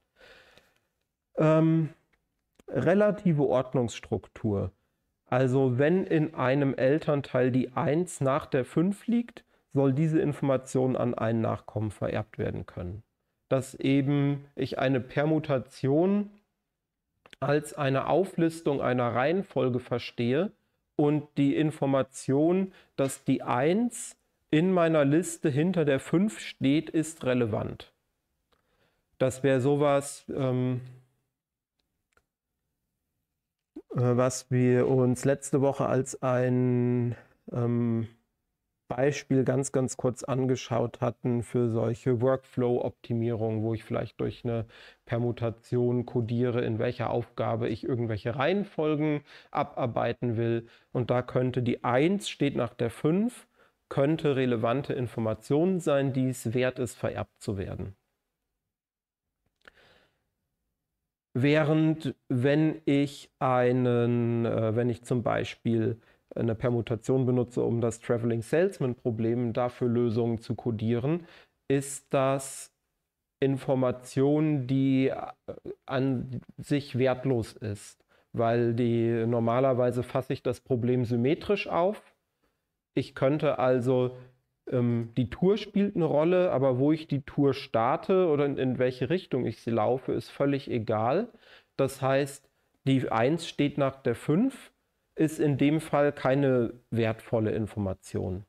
Relative Ordnungsstruktur. Also wenn in einem Elternteil die 1 nach der 5 liegt, soll diese Information an einen Nachkommen vererbt werden können. Dass eben ich eine Permutation als eine Auflistung einer Reihenfolge verstehe und die Information, dass die 1 in meiner Liste hinter der 5 steht, ist relevant. Das wäre sowas, was wir uns letzte Woche als ein Beispiel ganz kurz angeschaut hatten für solche Workflow-Optimierungen, wo ich vielleicht durch eine Permutation kodiere, in welcher Aufgabe ich irgendwelche Reihenfolgen abarbeiten will. Und da könnte die 1 steht nach der 5, könnte relevante Informationen sein, die es wert ist, vererbt zu werden. Während wenn ich zum Beispiel eine Permutation benutze, um das Traveling Salesman Problem dafür Lösungen zu kodieren, ist das Information, die an sich wertlos ist, weil normalerweise fasse ich das Problem symmetrisch auf. Ich könnte also, die Tour spielt eine Rolle, aber wo ich die Tour starte oder in welche Richtung ich sie laufe, ist völlig egal. Das heißt, die 1 steht nach der 5, ist in dem Fall keine wertvolle Information.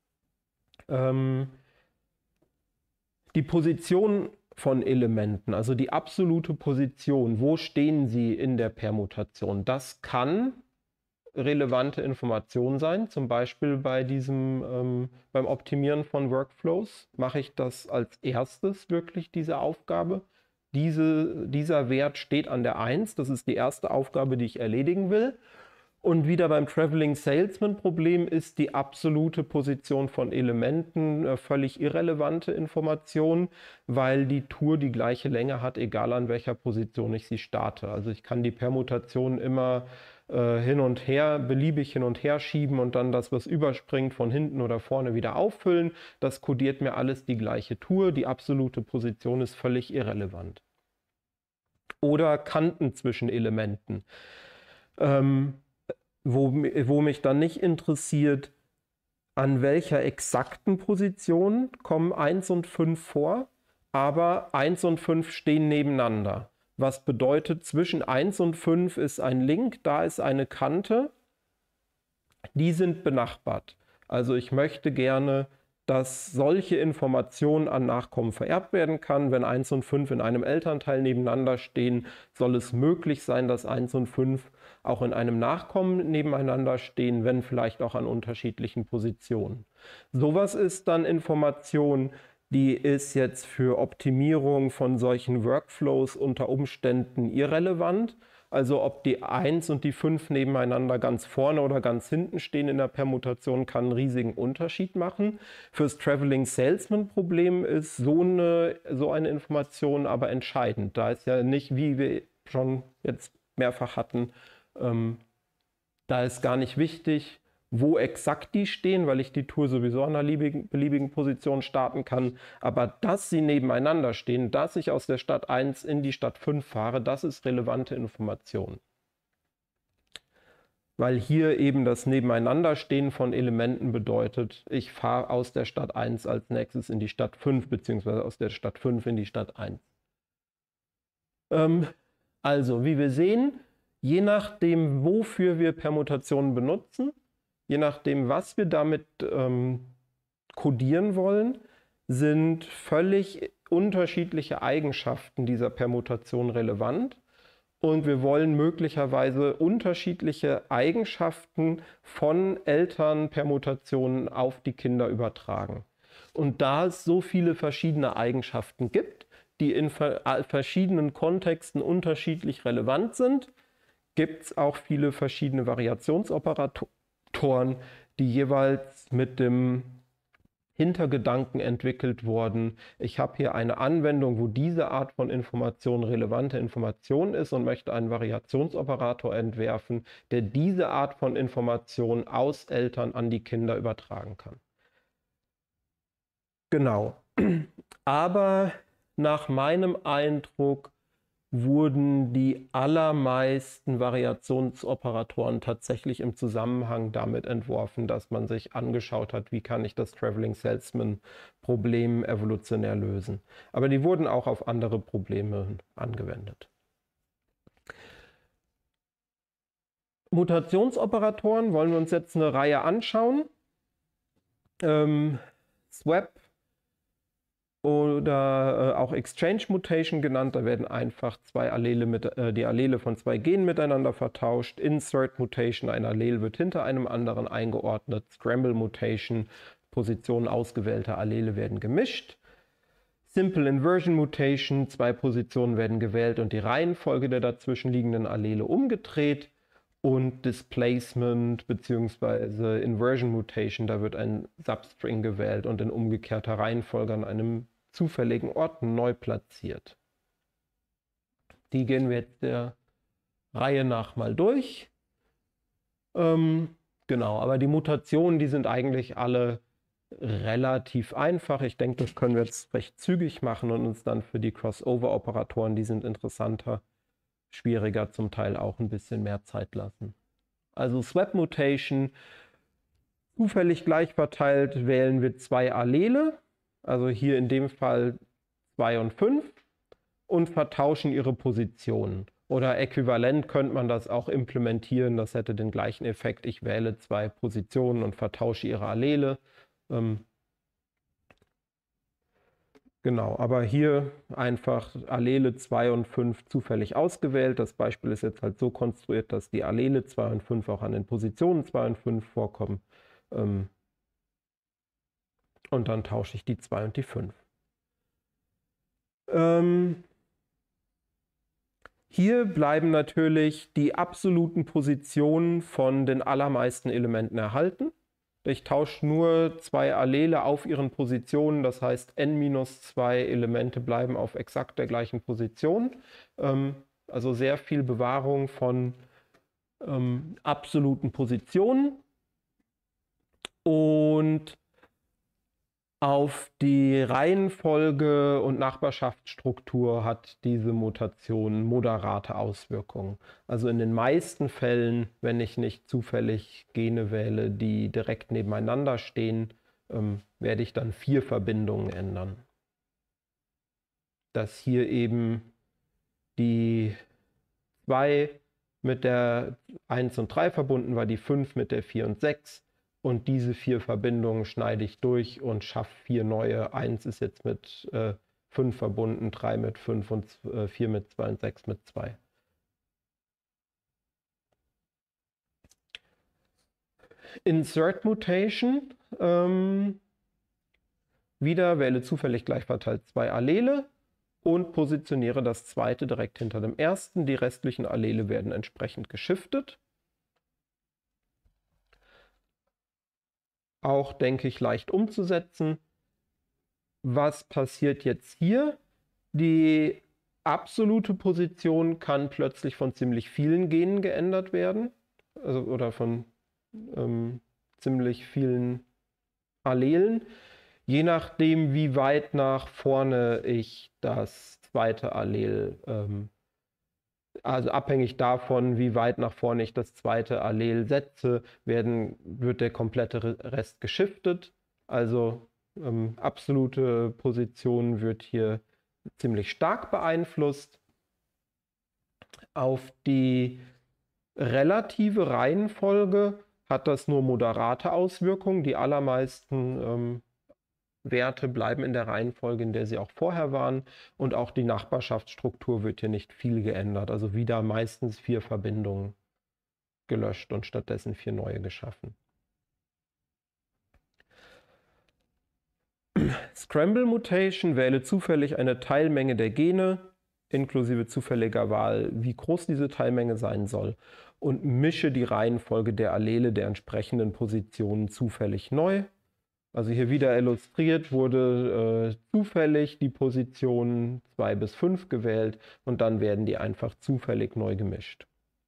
Die Position von Elementen, also die absolute Position, wo stehen sie in der Permutation, das kann relevante Information sein. Zum Beispiel beim Optimieren von Workflows mache ich das als erstes wirklich, diese Aufgabe. Dieser Wert steht an der 1, das ist die erste Aufgabe, die ich erledigen will. Und wieder beim Traveling Salesman Problem ist die absolute Position von Elementen völlig irrelevante Information, weil die Tour die gleiche Länge hat, egal an welcher Position ich sie starte. Also ich kann die Permutation immer beliebig hin und her schieben und dann das, was überspringt, von hinten oder vorne wieder auffüllen. Das kodiert mir alles die gleiche Tour. Die absolute Position ist völlig irrelevant. Oder Kanten zwischen Elementen. Wo mich dann nicht interessiert, an welcher exakten Position kommen 1 und 5 vor, aber 1 und 5 stehen nebeneinander. Was bedeutet, zwischen 1 und 5 ist ein Link, da ist eine Kante, die sind benachbart. Also ich möchte gerne, dass solche Informationen an Nachkommen vererbt werden kann. Wenn 1 und 5 in einem Elternteil nebeneinander stehen, soll es möglich sein, dass 1 und 5 auch in einem Nachkommen nebeneinander stehen, wenn vielleicht auch an unterschiedlichen Positionen. Sowas ist dann Information, die ist jetzt für Optimierung von solchen Workflows unter Umständen irrelevant. Also ob die 1 und die 5 nebeneinander ganz vorne oder ganz hinten stehen in der Permutation, kann einen riesigen Unterschied machen. Fürs Traveling Salesman Problem ist so eine Information aber entscheidend. Da ist ja nicht, wie wir schon jetzt mehrfach hatten, da ist gar nicht wichtig, wo exakt die stehen, weil ich die Tour sowieso an einer beliebigen Position starten kann. Aber dass sie nebeneinander stehen, dass ich aus der Stadt 1 in die Stadt 5 fahre, das ist relevante Information. Weil hier eben das Nebeneinanderstehen von Elementen bedeutet, ich fahre aus der Stadt 1 als nächstes in die Stadt 5, beziehungsweise aus der Stadt 5 in die Stadt 1. Also, wie wir sehen, je nachdem, wofür wir Permutationen benutzen, je nachdem, was wir damit codieren wollen, sind völlig unterschiedliche Eigenschaften dieser Permutation relevant. Und wir wollen möglicherweise unterschiedliche Eigenschaften von Elternpermutationen auf die Kinder übertragen. Und da es so viele verschiedene Eigenschaften gibt, die in verschiedenen Kontexten unterschiedlich relevant sind, gibt es auch viele verschiedene Variationsoperatoren, die jeweils mit dem Hintergedanken entwickelt wurden. Ich habe hier eine Anwendung, wo diese Art von Information relevante Information ist und möchte einen Variationsoperator entwerfen, der diese Art von Information aus Eltern an die Kinder übertragen kann. Genau. Aber nach meinem Eindruck wurden die allermeisten Variationsoperatoren tatsächlich im Zusammenhang damit entworfen, dass man sich angeschaut hat, wie kann ich das Traveling Salesman Problem evolutionär lösen. Aber die wurden auch auf andere Probleme angewendet. Mutationsoperatoren wollen wir uns jetzt eine Reihe anschauen. Swap oder auch Exchange Mutation genannt. Da werden einfach die Allele von zwei Genen miteinander vertauscht. Insert Mutation, ein Allel wird hinter einem anderen eingeordnet. Scramble Mutation, Positionen ausgewählter Allele werden gemischt. Simple Inversion Mutation, zwei Positionen werden gewählt und die Reihenfolge der dazwischenliegenden Allele umgedreht. Und Displacement bzw. Inversion Mutation, da wird ein Substring gewählt und in umgekehrter Reihenfolge an einem zufälligen Ort neu platziert. Die gehen wir jetzt der Reihe nach mal durch. Genau, aber die Mutationen, die sind eigentlich alle relativ einfach. Ich denke, das können wir jetzt recht zügig machen und uns dann für die Crossover-Operatoren, die sind interessanter, schwieriger, zum Teil auch ein bisschen mehr Zeit lassen. Also Swap Mutation, zufällig gleich verteilt wählen wir zwei Allele, also hier in dem Fall 2 und 5, und vertauschen ihre Positionen. Oder äquivalent könnte man das auch implementieren, das hätte den gleichen Effekt. Ich wähle zwei Positionen und vertausche ihre Allele. Genau, aber hier einfach Allele 2 und 5 zufällig ausgewählt. Das Beispiel ist jetzt halt so konstruiert, dass die Allele 2 und 5 auch an den Positionen 2 und 5 vorkommen. Und dann tausche ich die 2 und die 5. Hier bleiben natürlich die absoluten Positionen von den allermeisten Elementen erhalten. Ich tausche nur zwei Allele auf ihren Positionen, das heißt n-2 Elemente bleiben auf exakt der gleichen Position. Also sehr viel Bewahrung von absoluten Positionen. Und auf die Reihenfolge und Nachbarschaftsstruktur hat diese Mutation moderate Auswirkungen. Also in den meisten Fällen, wenn ich nicht zufällig Gene wähle, die direkt nebeneinander stehen, werde ich dann 4 Verbindungen ändern. Dass hier eben die 2 mit der 1 und 3 verbunden war, die 5 mit der 4 und 6. Und diese 4 Verbindungen schneide ich durch und schaffe 4 neue. 1 ist jetzt mit 5 verbunden, 3 mit 5 und 4 mit 2 und 6 mit 2. Insert Mutation. Wieder wähle zufällig gleich verteilt 2 Allele und positioniere das zweite direkt hinter dem ersten. Die restlichen Allele werden entsprechend geschiftet. Auch, denke ich, leicht umzusetzen. Was passiert jetzt hier? Die absolute Position kann plötzlich von ziemlich vielen Genen geändert werden, also, oder von ziemlich vielen Allelen, je nachdem, wie weit nach vorne ich das zweite Allel, also abhängig davon, wie weit nach vorne ich das zweite Allel setze, wird der komplette Rest geschiftet. Also absolute Position wird hier ziemlich stark beeinflusst. Auf die relative Reihenfolge hat das nur moderate Auswirkungen. Die allermeisten Werte bleiben in der Reihenfolge, in der sie auch vorher waren. Und auch die Nachbarschaftsstruktur wird hier nicht viel geändert. Also wieder meistens 4 Verbindungen gelöscht und stattdessen 4 neue geschaffen. Scramble Mutation: Wähle zufällig eine Teilmenge der Gene, inklusive zufälliger Wahl, wie groß diese Teilmenge sein soll, und mische die Reihenfolge der Allele der entsprechenden Positionen zufällig neu. Also hier wieder illustriert, wurde zufällig die Positionen 2 bis 5 gewählt und dann werden die einfach zufällig neu gemischt.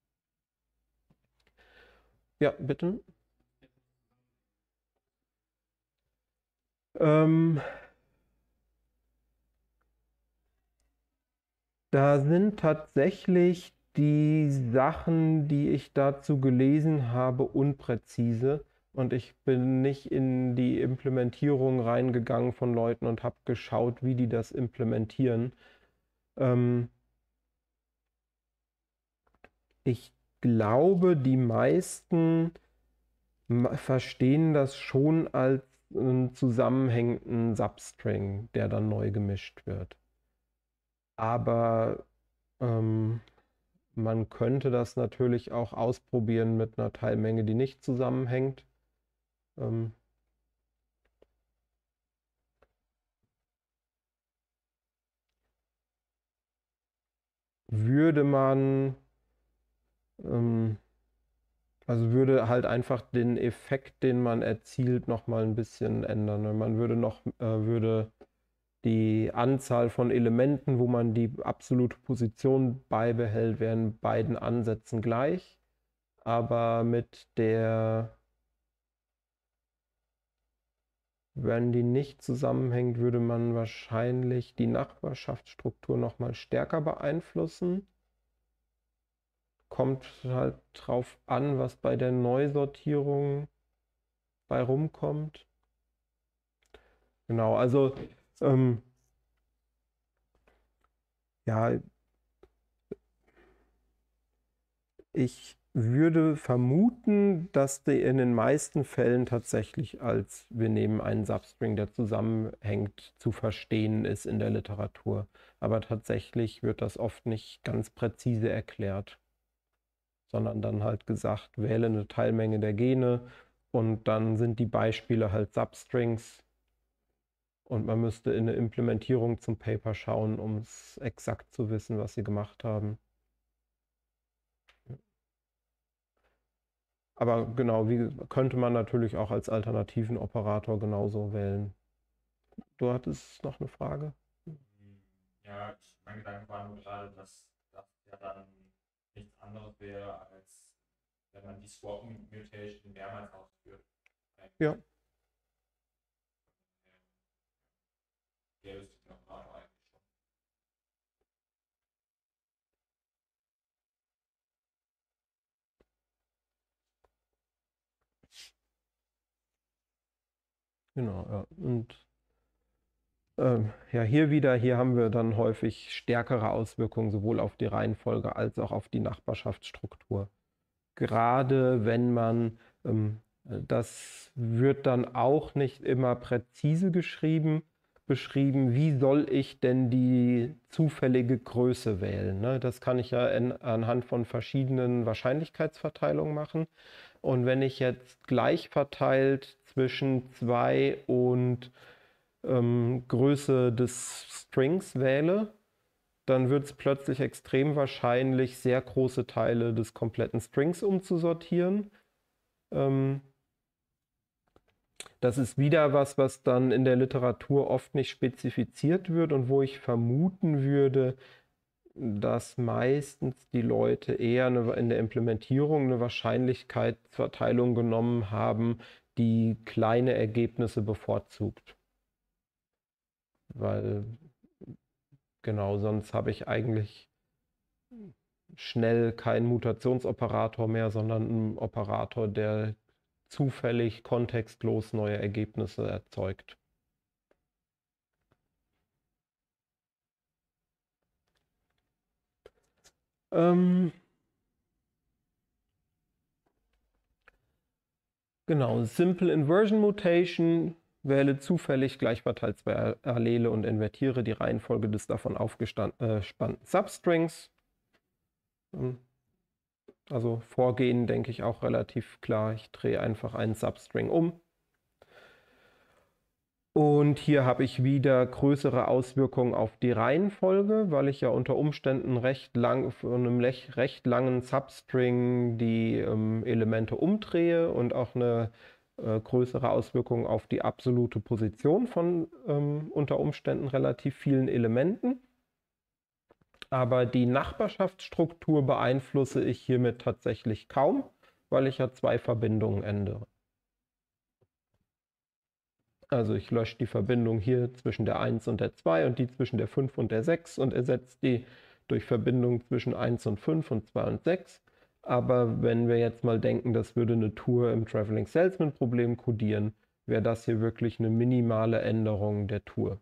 Ja, bitte. Da sind tatsächlich die Sachen, die ich dazu gelesen habe, unpräzise. Und ich bin nicht in die Implementierung reingegangen von Leuten und habe geschaut, wie die das implementieren. Ich glaube, die meisten verstehen das schon als einen zusammenhängenden Substring, der dann neu gemischt wird. Aber man könnte das natürlich auch ausprobieren mit einer Teilmenge, die nicht zusammenhängt. Würde man, also würde halt einfach den Effekt, den man erzielt, nochmal ein bisschen ändern. Man würde die Anzahl von Elementen, wo man die absolute Position beibehält, wären beiden Ansätzen gleich. Aber wenn die nicht zusammenhängt, würde man wahrscheinlich die Nachbarschaftsstruktur nochmal stärker beeinflussen. Kommt halt drauf an, was bei der Neusortierung bei rumkommt. Genau, also ja, ich würde vermuten, dass die in den meisten Fällen tatsächlich als wir nehmen einen Substring, der zusammenhängt, zu verstehen ist in der Literatur. Aber tatsächlich wird das oft nicht ganz präzise erklärt, sondern dann halt gesagt, wähle eine Teilmenge der Gene und dann sind die Beispiele halt Substrings und man müsste in eine Implementierung zum Paper schauen, um es exakt zu wissen, was sie gemacht haben. Aber genau, wie könnte man natürlich auch als alternativen Operator genauso wählen. Du hattest noch eine Frage? Ja, mein Gedanke war nur gerade, dass das ja dann nichts anderes wäre, als wenn man die Swap-Mutation mehrmals ausführt. Ja. Der ist der Operator eigentlich schon. Genau, ja. Und ja, hier haben wir dann häufig stärkere Auswirkungen sowohl auf die Reihenfolge als auch auf die Nachbarschaftsstruktur. Gerade wenn man, das wird dann auch nicht immer präzise beschrieben, wie soll ich denn die zufällige Größe wählen, ne? Das kann ich ja anhand von verschiedenen Wahrscheinlichkeitsverteilungen machen. Und wenn ich jetzt gleich verteilt zwischen 2 und Größe des Strings wähle, dann wird es plötzlich extrem wahrscheinlich, sehr große Teile des kompletten Strings umzusortieren. Das ist wieder was dann in der Literatur oft nicht spezifiziert wird und wo ich vermuten würde, dass meistens die Leute eher in der Implementierung eine Wahrscheinlichkeitsverteilung genommen haben, die kleine Ergebnisse bevorzugt. Weil, genau, sonst habe ich eigentlich schnell keinen Mutationsoperator mehr, sondern einen Operator, der zufällig kontextlos neue Ergebnisse erzeugt. Genau, Simple Inversion Mutation, wähle zufällig gleich verteilt zwei Allele und invertiere die Reihenfolge des davon aufgespannten Substrings. Also Vorgehen, denke ich, auch relativ klar. Ich drehe einfach einen Substring um. Und hier habe ich wieder größere Auswirkungen auf die Reihenfolge, weil ich ja unter Umständen von einem recht langen Substring die Elemente umdrehe und auch eine größere Auswirkung auf die absolute Position von unter Umständen relativ vielen Elementen. Aber die Nachbarschaftsstruktur beeinflusse ich hiermit tatsächlich kaum, weil ich ja zwei Verbindungen ändere. Also ich lösche die Verbindung hier zwischen der 1 und der 2 und die zwischen der 5 und der 6 und ersetze die durch Verbindungen zwischen 1 und 5 und 2 und 6. Aber wenn wir jetzt mal denken, das würde eine Tour im Traveling Salesman Problem kodieren, wäre das hier wirklich eine minimale Änderung der Tour.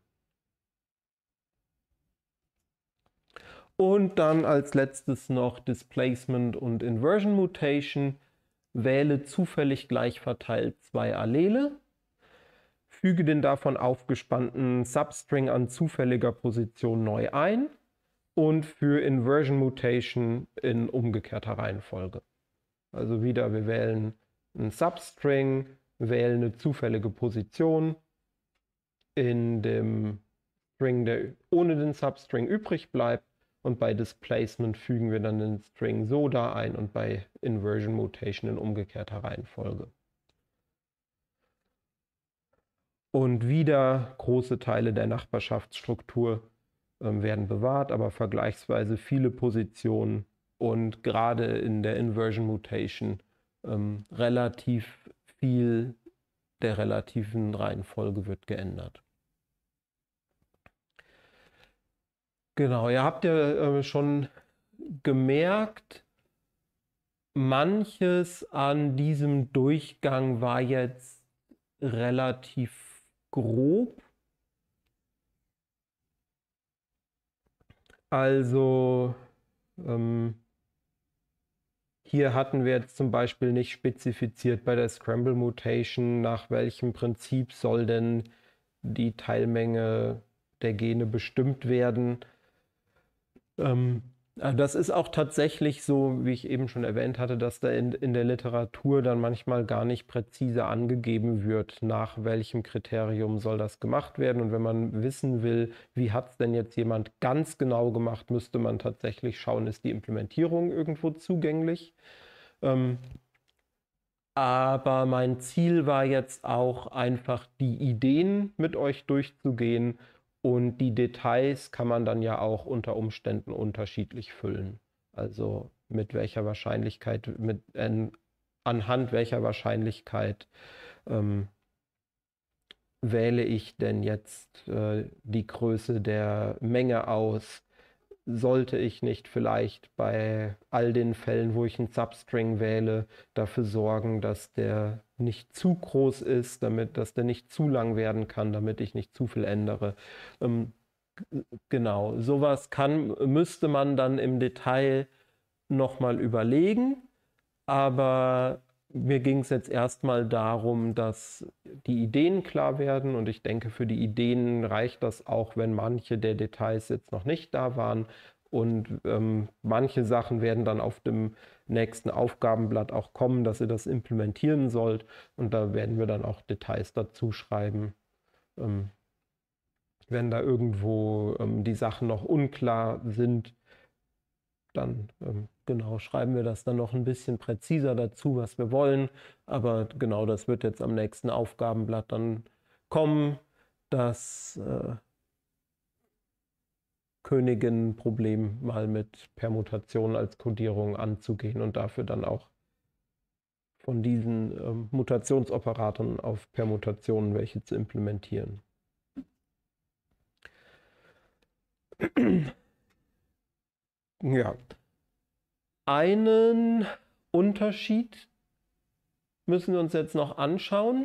Und dann als letztes noch Displacement und Inversion Mutation. Wähle zufällig gleich verteilt zwei Allele. Füge den davon aufgespannten Substring an zufälliger Position neu ein und für Inversion Mutation in umgekehrter Reihenfolge. Also wieder, wir wählen einen Substring, wählen eine zufällige Position in dem String, der ohne den Substring übrig bleibt, und bei Displacement fügen wir dann den String so da ein und bei Inversion Mutation in umgekehrter Reihenfolge. Und wieder große Teile der Nachbarschaftsstruktur werden bewahrt, aber vergleichsweise viele Positionen und gerade in der Inversion Mutation relativ viel der relativen Reihenfolge wird geändert. Genau, ihr habt ja schon gemerkt, manches an diesem Durchgang war jetzt relativ grob. Also hier hatten wir jetzt zum Beispiel nicht spezifiziert bei der Scramble Mutation, nach welchem Prinzip soll denn die Teilmenge der Gene bestimmt werden. Das ist auch tatsächlich so, wie ich eben schon erwähnt hatte, dass da in der Literatur dann manchmal gar nicht präzise angegeben wird, nach welchem Kriterium soll das gemacht werden. Und wenn man wissen will, wie hat es denn jetzt jemand ganz genau gemacht, müsste man tatsächlich schauen, ist die Implementierung irgendwo zugänglich. Aber mein Ziel war jetzt auch einfach, die Ideen mit euch durchzugehen. Und die Details kann man dann ja auch unter Umständen unterschiedlich füllen. Also mit welcher Wahrscheinlichkeit, anhand welcher Wahrscheinlichkeit wähle ich denn jetzt die Größe der Menge aus? Sollte ich nicht vielleicht bei all den Fällen, wo ich einen Substring wähle, dafür sorgen, dass der nicht zu groß ist, dass der nicht zu lang werden kann, damit ich nicht zu viel ändere. Genau, sowas müsste man dann im Detail nochmal überlegen, aber mir ging es jetzt erstmal darum, dass die Ideen klar werden und ich denke, für die Ideen reicht das auch, wenn manche der Details jetzt noch nicht da waren und manche Sachen werden dann auf dem nächsten Aufgabenblatt auch kommen, dass ihr das implementieren sollt und da werden wir dann auch Details dazu schreiben. Wenn da irgendwo die Sachen noch unklar sind, dann genau schreiben wir das dann noch ein bisschen präziser dazu, was wir wollen. Aber genau, das wird jetzt am nächsten Aufgabenblatt dann kommen, das Königin-Problem mal mit Permutationen als Kodierung anzugehen und dafür dann auch von diesen Mutationsoperatoren auf Permutationen welche zu implementieren. Ja, einen Unterschied müssen wir uns jetzt noch anschauen.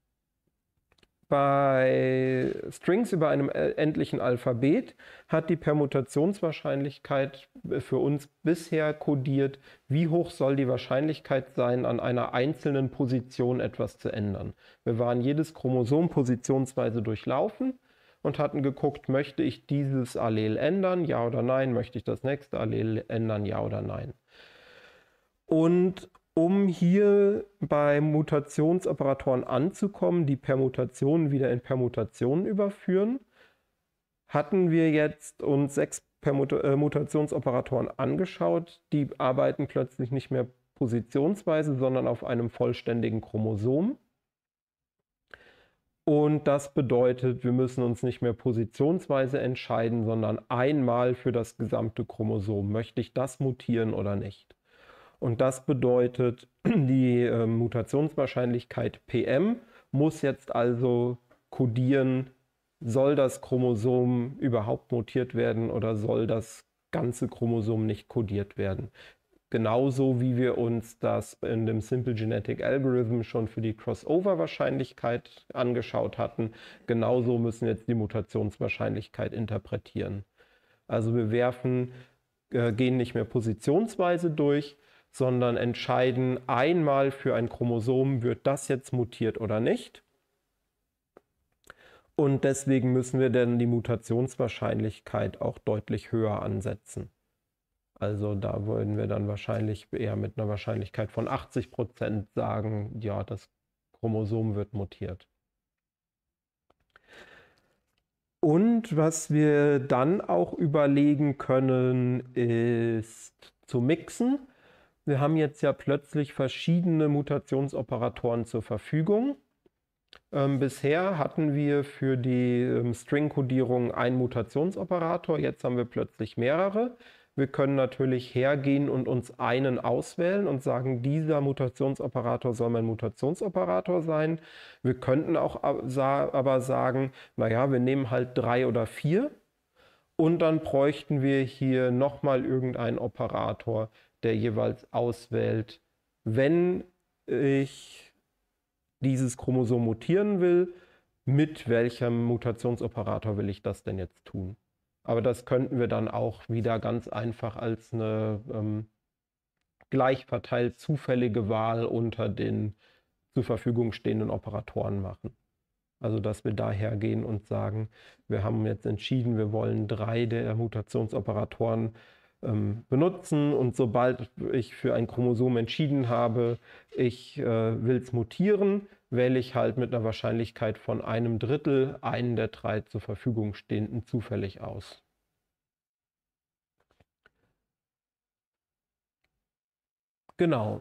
Bei Strings über einem endlichen Alphabet hat die Permutationswahrscheinlichkeit für uns bisher kodiert, wie hoch soll die Wahrscheinlichkeit sein, an einer einzelnen Position etwas zu ändern. Wir waren jedes Chromosom positionsweise durchlaufen und hatten geguckt, möchte ich dieses Allel ändern, ja oder nein, möchte ich das nächste Allel ändern, ja oder nein. Und um hier bei Mutationsoperatoren anzukommen, die Permutationen wieder in Permutationen überführen, hatten wir jetzt uns 6 Mutationsoperatoren angeschaut. Die arbeiten plötzlich nicht mehr positionsweise, sondern auf einem vollständigen Chromosom. Und das bedeutet, wir müssen uns nicht mehr positionsweise entscheiden, sondern einmal für das gesamte Chromosom. Möchte ich das mutieren oder nicht? Und das bedeutet, die Mutationswahrscheinlichkeit PM muss jetzt also kodieren, soll das Chromosom überhaupt mutiert werden oder soll das ganze Chromosom nicht kodiert werden. Genauso wie wir uns das in dem Simple Genetic Algorithm schon für die Crossover-Wahrscheinlichkeit angeschaut hatten, genauso müssen wir jetzt die Mutationswahrscheinlichkeit interpretieren. Also wir gehen nicht mehr positionsweise durch, sondern entscheiden einmal für ein Chromosom, wird das jetzt mutiert oder nicht. Und deswegen müssen wir dann die Mutationswahrscheinlichkeit auch deutlich höher ansetzen. Also da würden wir dann wahrscheinlich eher mit einer Wahrscheinlichkeit von 80% sagen, ja, das Chromosom wird mutiert. Und was wir dann auch überlegen können, ist zu mixen. Wir haben jetzt ja plötzlich verschiedene Mutationsoperatoren zur Verfügung. Bisher hatten wir für die String-Kodierung einen Mutationsoperator, jetzt haben wir plötzlich mehrere. Wir können natürlich hergehen und uns einen auswählen und sagen, dieser Mutationsoperator soll mein Mutationsoperator sein. Wir könnten auch aber sagen, naja, wir nehmen halt 3 oder 4 und dann bräuchten wir hier nochmal irgendeinen Operator, der jeweils auswählt, wenn ich dieses Chromosom mutieren will, mit welchem Mutationsoperator will ich das denn jetzt tun? Aber das könnten wir dann auch wieder ganz einfach als eine gleich verteilt zufällige Wahl unter den zur Verfügung stehenden Operatoren machen. Also dass wir daher gehen und sagen, wir haben jetzt entschieden, wir wollen 3 der Mutationsoperatoren benutzen und sobald ich für ein Chromosom entschieden habe, ich will es mutieren, wähle ich halt mit einer Wahrscheinlichkeit von 1/3 einen der 3 zur Verfügung stehenden zufällig aus. Genau.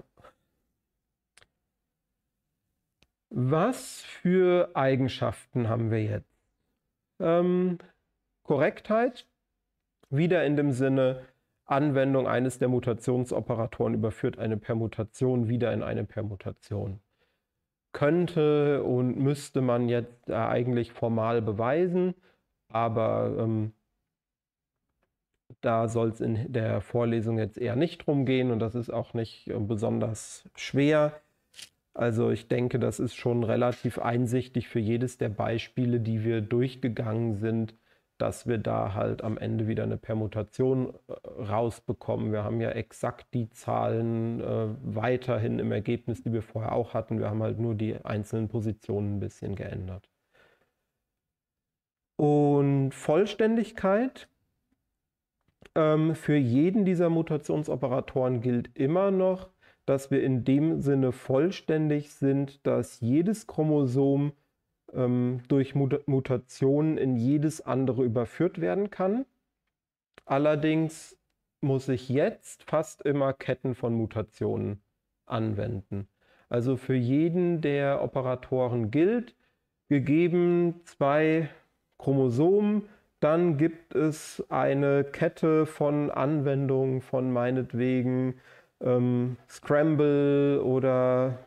Was für Eigenschaften haben wir jetzt? Korrektheit, wieder in dem Sinne, Anwendung eines der Mutationsoperatoren überführt eine Permutation wieder in eine Permutation. Könnte und müsste man jetzt eigentlich formal beweisen, aber da soll es in der Vorlesung jetzt eher nicht drum gehen und das ist auch nicht besonders schwer. Also ich denke, das ist schon relativ einsichtig für jedes der Beispiele, die wir durchgegangen sind, dass wir da halt am Ende wieder eine Permutation rausbekommen. Wir haben ja exakt die Zahlen weiterhin im Ergebnis, die wir vorher auch hatten. Wir haben halt nur die einzelnen Positionen ein bisschen geändert. Und Vollständigkeit. Für jeden dieser Mutationsoperatoren gilt immer noch, dass wir in dem Sinne vollständig sind, dass jedes Chromosom durch Mutationen in jedes andere überführt werden kann. Allerdings muss ich jetzt fast immer Ketten von Mutationen anwenden. Also für jeden der Operatoren gilt, gegeben 2 Chromosomen, dann gibt es eine Kette von Anwendungen von meinetwegen Scramble oder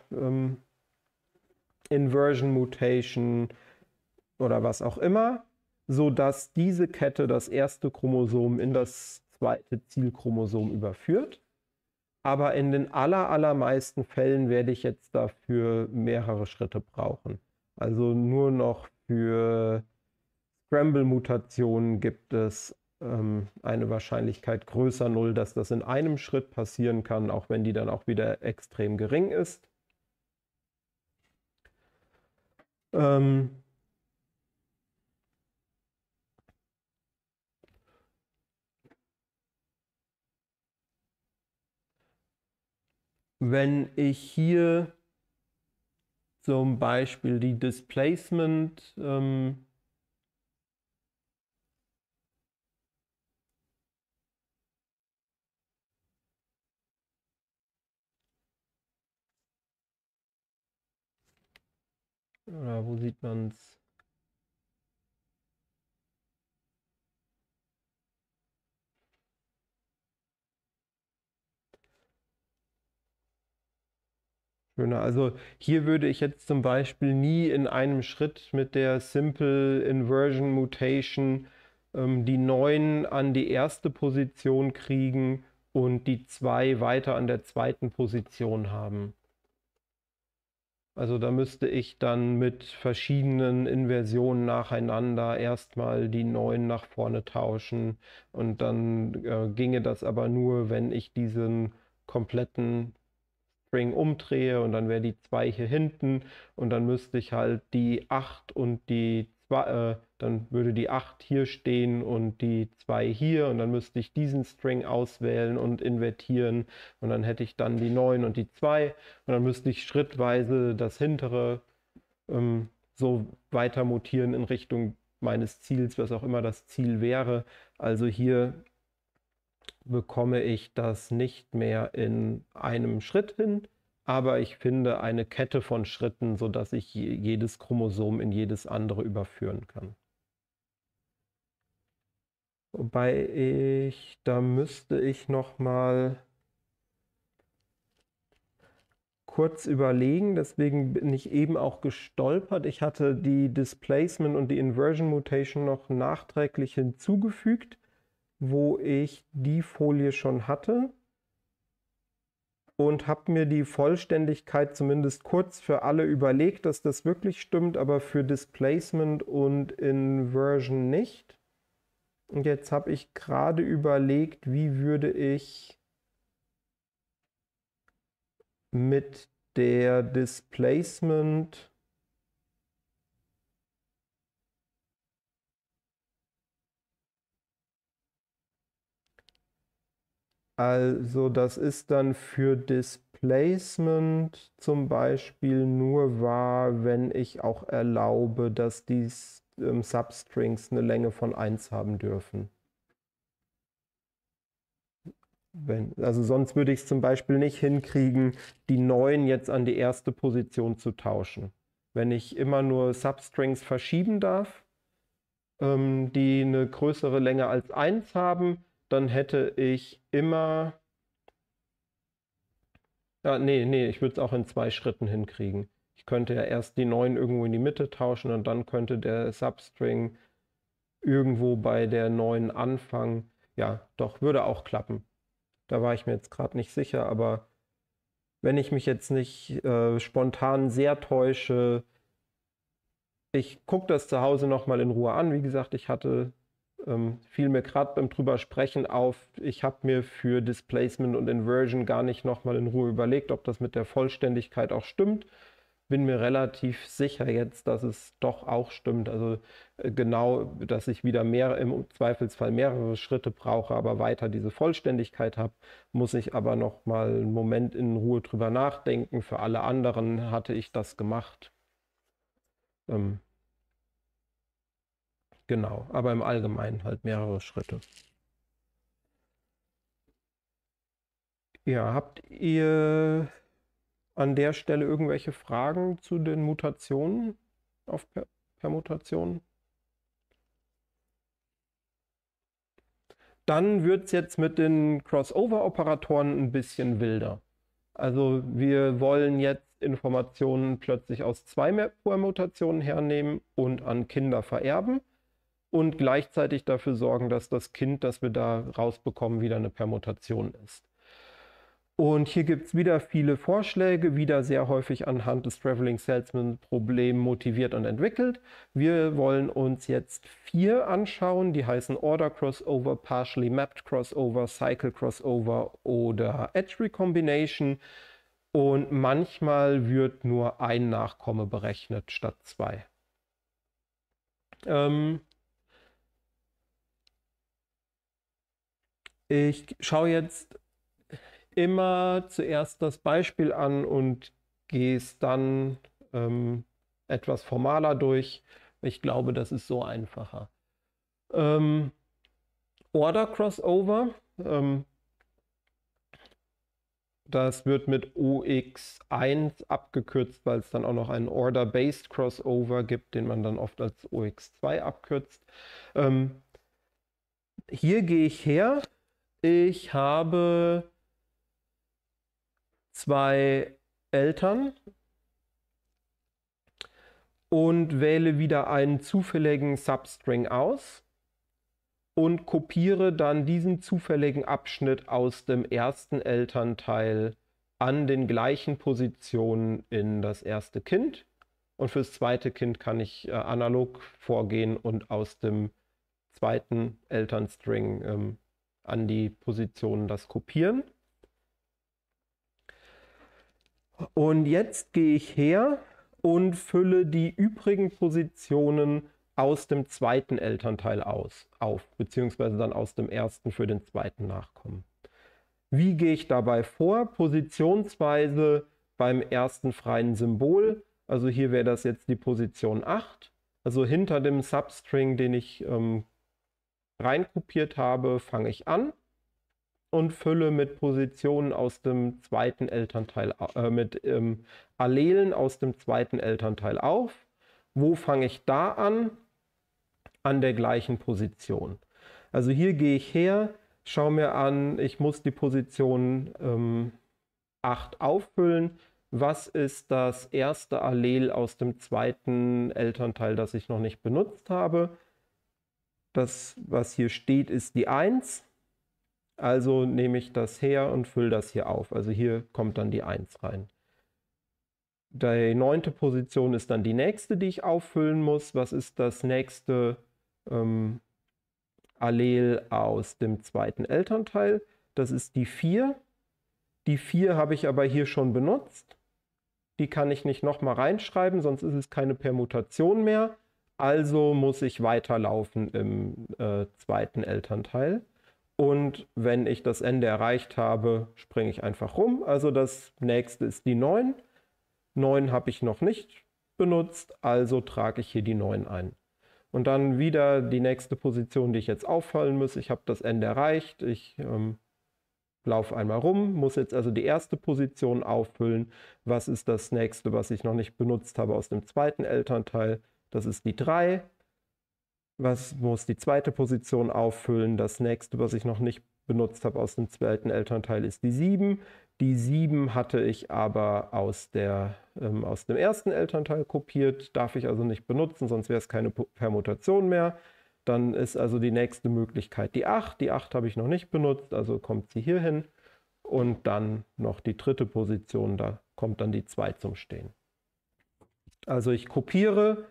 Inversion Mutation oder was auch immer, sodass diese Kette das erste Chromosom in das zweite Zielchromosom überführt. Aber in den allermeisten Fällen werde ich jetzt dafür mehrere Schritte brauchen. Also nur noch für Scramble-Mutationen gibt es eine Wahrscheinlichkeit größer 0, dass das in einem Schritt passieren kann, auch wenn die dann auch wieder extrem gering ist. Wenn ich hier zum Beispiel die Displacement oder wo sieht man es? Also hier würde ich jetzt zum Beispiel nie in einem Schritt mit der Simple Inversion Mutation die 9 an die erste Position kriegen und die 2 weiter an der zweiten Position haben. Also da müsste ich dann mit verschiedenen Inversionen nacheinander erstmal die 9 nach vorne tauschen und dann ginge das aber nur, wenn ich diesen kompletten String umdrehe und dann wäre die 2 hier hinten und dann müsste ich halt die 8 und die 2, dann würde die 8 hier stehen und die 2 hier und dann müsste ich diesen String auswählen und invertieren und dann hätte ich dann die 9 und die 2 und dann müsste ich schrittweise das hintere so weiter mutieren in Richtung meines Ziels, was auch immer das Ziel wäre. Also hier bekomme ich das nicht mehr in einem Schritt hin, aber ich finde eine Kette von Schritten, sodass ich jedes Chromosom in jedes andere überführen kann. Wobei da müsste ich noch mal kurz überlegen, deswegen bin ich eben auch gestolpert. Ich hatte die Displacement und die Inversion Mutation noch nachträglich hinzugefügt, wo ich die Folie schon hatte und habe mir die Vollständigkeit zumindest kurz für alle überlegt, dass das wirklich stimmt, aber für Displacement und Inversion nicht. Und jetzt habe ich gerade überlegt, wie würde ich mit der Displacement also das ist dann für Displacement zum Beispiel nur wahr, wenn ich auch erlaube, dass die Substrings eine Länge von 1 haben dürfen. Also sonst würde ich es zum Beispiel nicht hinkriegen, die 9 jetzt an die erste Position zu tauschen. Wenn ich immer nur Substrings verschieben darf, die eine größere Länge als 1 haben, dann hätte ich immer... nee, ich würde es auch in 2 Schritten hinkriegen. Ich könnte ja erst die 9 irgendwo in die Mitte tauschen und dann könnte der Substring irgendwo bei der 9 anfangen. Ja, doch, würde auch klappen. Da war ich mir jetzt gerade nicht sicher, aber wenn ich mich jetzt nicht spontan sehr täusche, ich gucke das zu Hause nochmal in Ruhe an. Wie gesagt, ich hatte, fiel mir gerade beim drüber sprechen auf, ich habe mir für Displacement und Inversion gar nicht nochmal in Ruhe überlegt, ob das mit der Vollständigkeit auch stimmt. Bin mir relativ sicher jetzt, dass es doch auch stimmt. Also genau, dass ich wieder im Zweifelsfall mehrere Schritte brauche, aber weiter diese Vollständigkeit habe, muss ich aber noch mal einen Moment in Ruhe drüber nachdenken. Für alle anderen hatte ich das gemacht. Genau, aber im Allgemeinen halt mehrere Schritte. Ja, habt ihr an der Stelle irgendwelche Fragen zu den Mutationen auf Permutationen? Dann wird es jetzt mit den Crossover-Operatoren ein bisschen wilder. Also wir wollen jetzt Informationen plötzlich aus 2 Permutationen hernehmen und an Kinder vererben und gleichzeitig dafür sorgen, dass das Kind, das wir da rausbekommen, wieder eine Permutation ist. Und hier gibt es wieder viele Vorschläge, wieder sehr häufig anhand des Traveling Salesman Problems motiviert und entwickelt. Wir wollen uns jetzt 4 anschauen, die heißen Order Crossover, Partially Mapped Crossover, Cycle Crossover oder Edge Recombination. Und manchmal wird nur ein Nachkomme berechnet statt 2. Ich schaue jetzt immer zuerst das Beispiel an und gehe es dann etwas formaler durch. Ich glaube, das ist so einfacher. Order Crossover, das wird mit OX1 abgekürzt, weil es dann auch noch einen Order-Based Crossover gibt, den man dann oft als OX2 abkürzt. Hier gehe ich her. Ich habe 2 Eltern und wähle wieder einen zufälligen Substring aus und kopiere dann diesen zufälligen Abschnitt aus dem ersten Elternteil an den gleichen Positionen in das erste Kind. Und fürs zweite Kind kann ich analog vorgehen und aus dem zweiten Elternstring an die Positionen das kopieren. Und jetzt gehe ich her und fülle die übrigen Positionen aus dem zweiten Elternteil auf, beziehungsweise dann aus dem ersten für den zweiten Nachkommen. Wie gehe ich dabei vor? Positionsweise beim ersten freien Symbol, also hier wäre das jetzt die Position 8, also hinter dem Substring, den ich reinkopiert habe, fange ich an und fülle mit Positionen aus dem zweiten Elternteil, mit Allelen aus dem zweiten Elternteil auf. Wo fange ich da an? An der gleichen Position. Also hier gehe ich her, schaue mir an, ich muss die Position 8 auffüllen. Was ist das erste Allel aus dem zweiten Elternteil, das ich noch nicht benutzt habe? Das, was hier steht, ist die 1. Also nehme ich das her und fülle das hier auf. Also hier kommt dann die 1 rein. Die 9. Position ist dann die nächste, die ich auffüllen muss. Was ist das nächste Allel aus dem zweiten Elternteil? Das ist die 4. Die 4 habe ich aber hier schon benutzt. Die kann ich nicht nochmal reinschreiben, sonst ist es keine Permutation mehr. Also muss ich weiterlaufen im zweiten Elternteil. Und wenn ich das Ende erreicht habe, springe ich einfach rum. Also das nächste ist die 9. 9 habe ich noch nicht benutzt, also trage ich hier die 9 ein. Und dann wieder die nächste Position, die ich jetzt auffüllen muss. Ich habe das Ende erreicht. Ich laufe einmal rum, muss jetzt also die erste Position auffüllen. Was ist das nächste, was ich noch nicht benutzt habe aus dem zweiten Elternteil? Das ist die 3. Was muss die zweite Position auffüllen? Das nächste, was ich noch nicht benutzt habe aus dem zweiten Elternteil, ist die 7. Die 7 hatte ich aber aus dem ersten Elternteil kopiert, darf ich also nicht benutzen, sonst wäre es keine Permutation mehr. Dann ist also die nächste Möglichkeit die 8. Die 8 habe ich noch nicht benutzt, also kommt sie hier hin. Und dann noch die 3. Position, da kommt dann die 2 zum Stehen. Also ich kopiere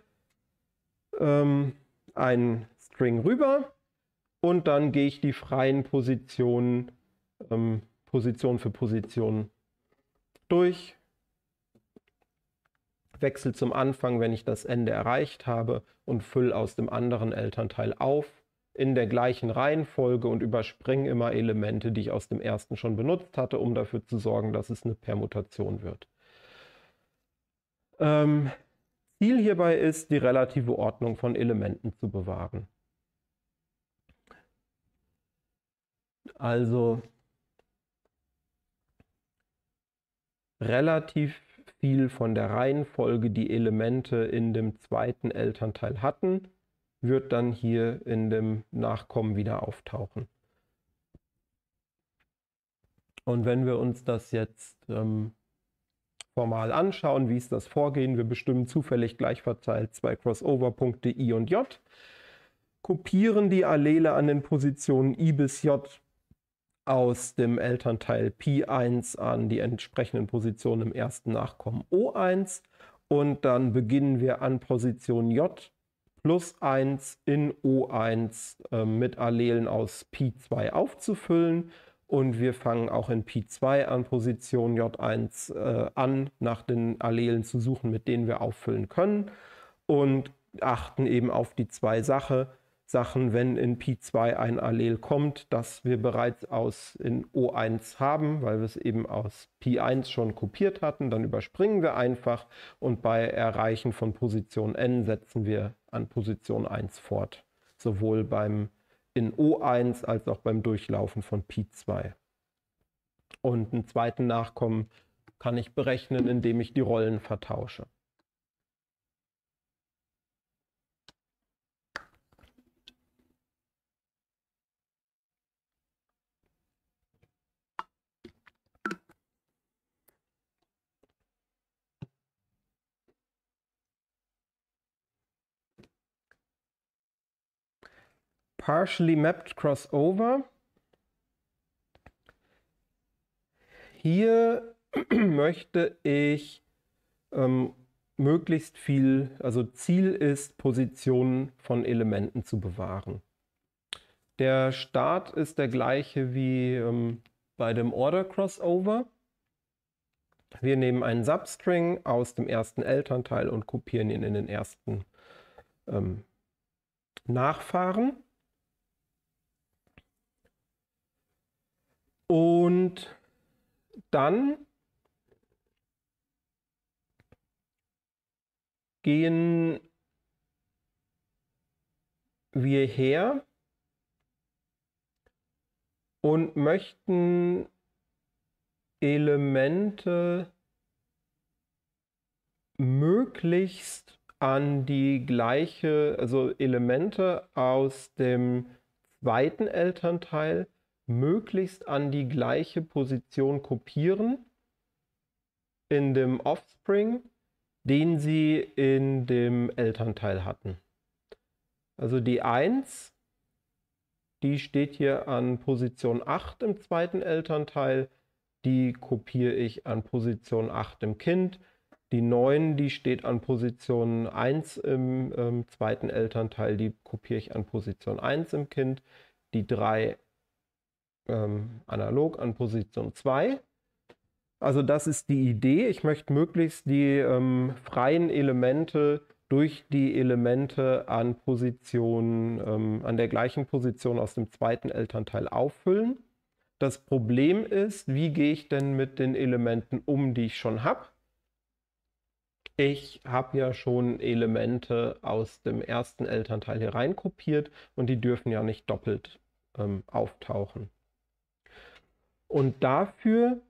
einen String rüber und dann gehe ich die freien Positionen Position für Position durch, wechsle zum Anfang, wenn ich das Ende erreicht habe und fülle aus dem anderen Elternteil auf in der gleichen Reihenfolge und überspringe immer Elemente, die ich aus dem ersten schon benutzt hatte, um dafür zu sorgen, dass es eine Permutation wird. Ziel hierbei ist, die relative Ordnung von Elementen zu bewahren. Also relativ viel von der Reihenfolge, die Elemente in dem zweiten Elternteil hatten, wird dann hier in dem Nachkommen wieder auftauchen. Und wenn wir uns das jetzt formal anschauen, wie ist das Vorgehen? Wir bestimmen zufällig gleich verteilt zwei Crossover-Punkte I und J, kopieren die Allele an den Positionen I bis J aus dem Elternteil Pi1 an die entsprechenden Positionen im ersten Nachkommen O1 und dann beginnen wir an Position J plus 1 in O1 mit Allelen aus Pi2 aufzufüllen. Und wir fangen auch in Pi2 an Position J1 an, nach den Allelen zu suchen, mit denen wir auffüllen können. Und achten eben auf die zwei Sachen, wenn in Pi2 ein Allel kommt, das wir bereits in O1 haben, weil wir es eben aus Pi1 schon kopiert hatten, dann überspringen wir einfach und bei Erreichen von Position n setzen wir an Position 1 fort, sowohl in O1 als auch beim Durchlaufen von Pi2. Und einen zweiten Nachkommen kann ich berechnen, indem ich die Rollen vertausche. Partially mapped crossover. Hier möchte ich möglichst viel, also Ziel ist, Positionen von Elementen zu bewahren. Der Start ist der gleiche wie bei dem Order Crossover. Wir nehmen einen Substring aus dem ersten Elternteil und kopieren ihn in den ersten Nachfahren. Und dann gehen wir her und möchten Elemente möglichst an die gleiche, also Elemente aus dem zweiten Elternteil möglichst an die gleiche Position kopieren in dem Offspring, den sie in dem Elternteil hatten. Also die 1, die steht hier an Position 8 im zweiten Elternteil, die kopiere ich an Position 8 im Kind. Die 9, die steht an Position 1 im zweiten Elternteil, die kopiere ich an Position 1 im Kind. Die 3 analog an Position 2. Also das ist die Idee. Ich möchte möglichst die freien Elemente durch die Elemente an der gleichen Position aus dem zweiten Elternteil auffüllen. Das Problem ist, wie gehe ich denn mit den Elementen um, die ich schon habe? Ich habe ja schon Elemente aus dem ersten Elternteil hier rein kopiert und die dürfen ja nicht doppelt auftauchen. Und dafür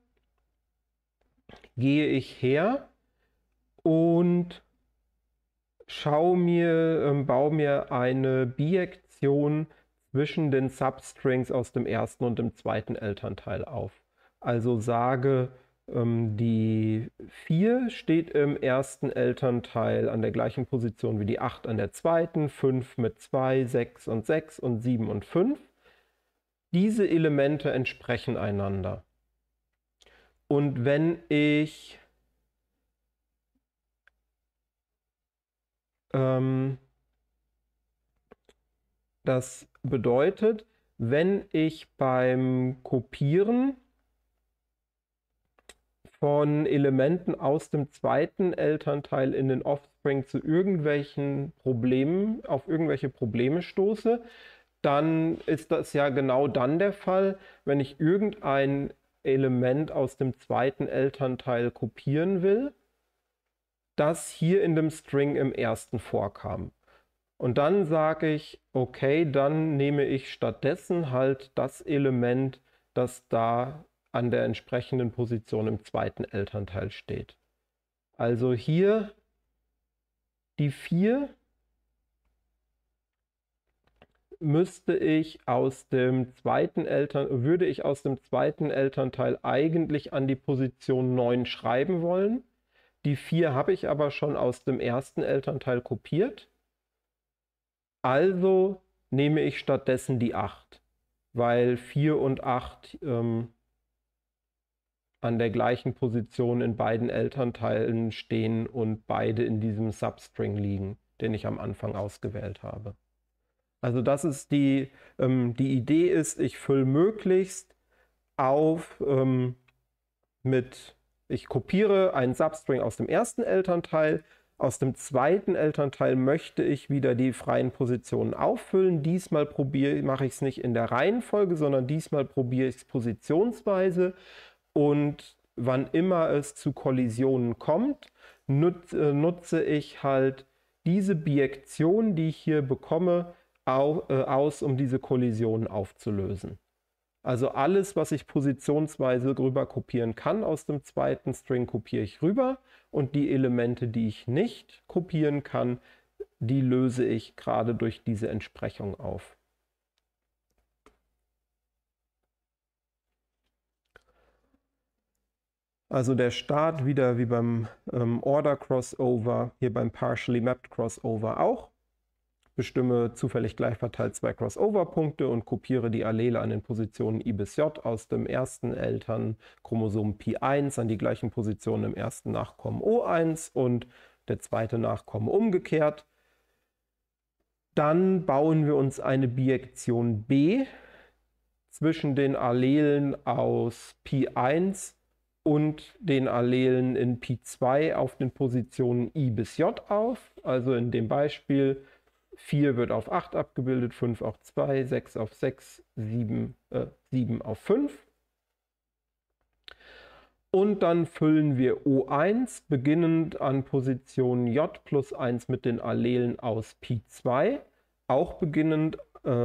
gehe ich her und baue mir eine Bijektion zwischen den Substrings aus dem ersten und dem zweiten Elternteil auf. Also sage, die 4 steht im ersten Elternteil an der gleichen Position wie die 8 an der zweiten, 5 mit 2, 6 und 6 und 7 und 5. Diese Elemente entsprechen einander. Und wenn ich das bedeutet, wenn ich beim Kopieren von Elementen aus dem zweiten Elternteil in den Offspring auf irgendwelche Probleme stoße, dann ist das ja genau dann der Fall, wenn ich irgendein Element aus dem zweiten Elternteil kopieren will das hier in dem String im ersten vorkam. Und dann sage ich, okay, dann nehme ich stattdessen halt das Element, das da an der entsprechenden Position im zweiten Elternteil steht. Also hier die 4 würde ich aus dem zweiten Elternteil eigentlich an die Position 9 schreiben wollen. Die 4 habe ich aber schon aus dem ersten Elternteil kopiert. Also nehme ich stattdessen die 8, weil 4 und 8 an der gleichen Position in beiden Elternteilen stehen und beide in diesem Substring liegen, den ich am Anfang ausgewählt habe. Also das ist die Idee ist, ich fülle möglichst auf ich kopiere einen Substring aus dem ersten Elternteil. Aus dem zweiten Elternteil möchte ich wieder die freien Positionen auffüllen. Diesmal mache ich es nicht in der Reihenfolge, sondern diesmal probiere ich es positionsweise. Und wann immer es zu Kollisionen kommt, nutze ich halt diese Bijektion, die ich hier bekomme, aus, um diese Kollisionen aufzulösen. Also alles, was ich positionsweise rüber kopieren kann aus dem zweiten String, kopiere ich rüber. Und die Elemente, die ich nicht kopieren kann, die löse ich gerade durch diese Entsprechung auf. Also der Start wieder wie beim Order Crossover, hier beim Partially Mapped Crossover auch. Bestimme zufällig gleich verteilt 2 Crossover-Punkte und kopiere die Allele an den Positionen I bis J aus dem ersten Elternchromosom Pi1 an die gleichen Positionen im ersten Nachkommen O1 und der zweite Nachkomme umgekehrt. Dann bauen wir uns eine Bijektion B zwischen den Allelen aus Pi1 und den Allelen in Pi2 auf den Positionen I bis J auf. Also in dem Beispiel 4 wird auf 8 abgebildet, 5 auf 2, 6 auf 6, 7 auf 5. Und dann füllen wir O1 beginnend an Position J plus 1 mit den Allelen aus Pi2, auch beginnend,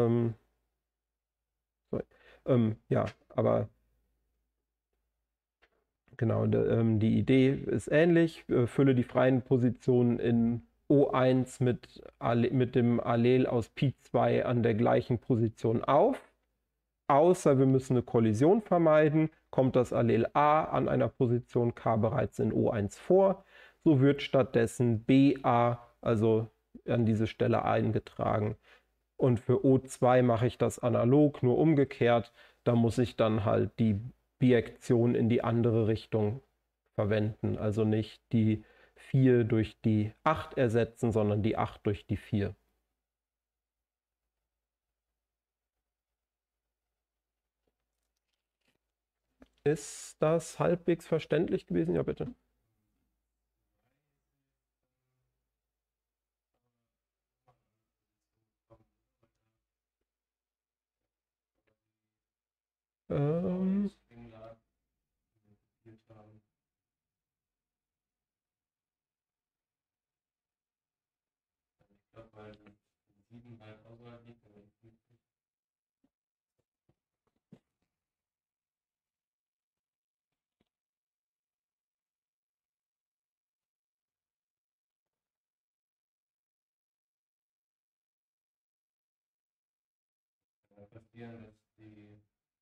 ja, aber genau, die Idee ist ähnlich, fülle die freien Positionen in O1 mit dem Allel aus Pi2 an der gleichen Position auf. Außer wir müssen eine Kollision vermeiden, kommt das Allel A an einer Position K bereits in O1 vor. So wird stattdessen BA, also an diese Stelle eingetragen. Und für O2 mache ich das analog, nur umgekehrt. Da muss ich dann halt die Bijektion in die andere Richtung verwenden. Also nicht die 4 durch die 8 ersetzen, sondern die 8 durch die 4. Ist das halbwegs verständlich gewesen? Ja, bitte. Passieren, dass die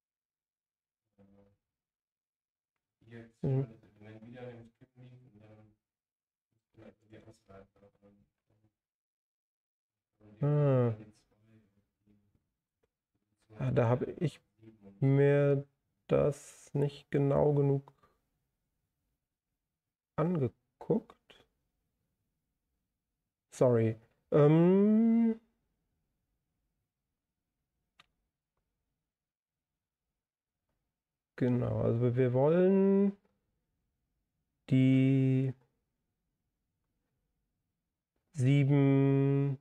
Bijektion das Element wieder im Stück liegt und dann vielleicht die Auswahl da habe ich mir das nicht genau genug angeguckt. Sorry. Genau, also wir wollen die 7.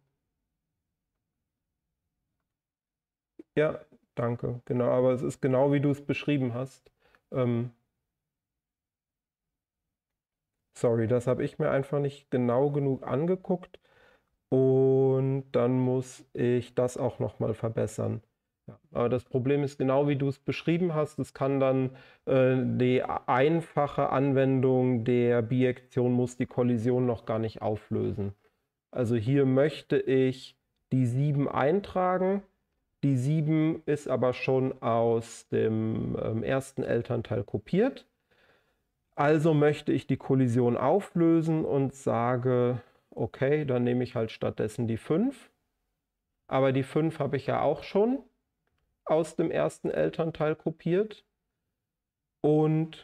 Ja, danke. Genau, aber es ist genau wie du es beschrieben hast. Sorry, das habe ich mir einfach nicht genau genug angeguckt und dann muss ich das auch nochmal verbessern. Ja, aber das Problem ist, genau wie du es beschrieben hast, es kann dann die einfache Anwendung der Bijektion muss die Kollision noch gar nicht auflösen. Also hier möchte ich die 7 eintragen. Die 7 ist aber schon aus dem ersten Elternteil kopiert. Also möchte ich die Kollision auflösen und sage, okay, dann nehme ich halt stattdessen die 5. Aber die 5 habe ich ja auch schon aus dem ersten Elternteil kopiert und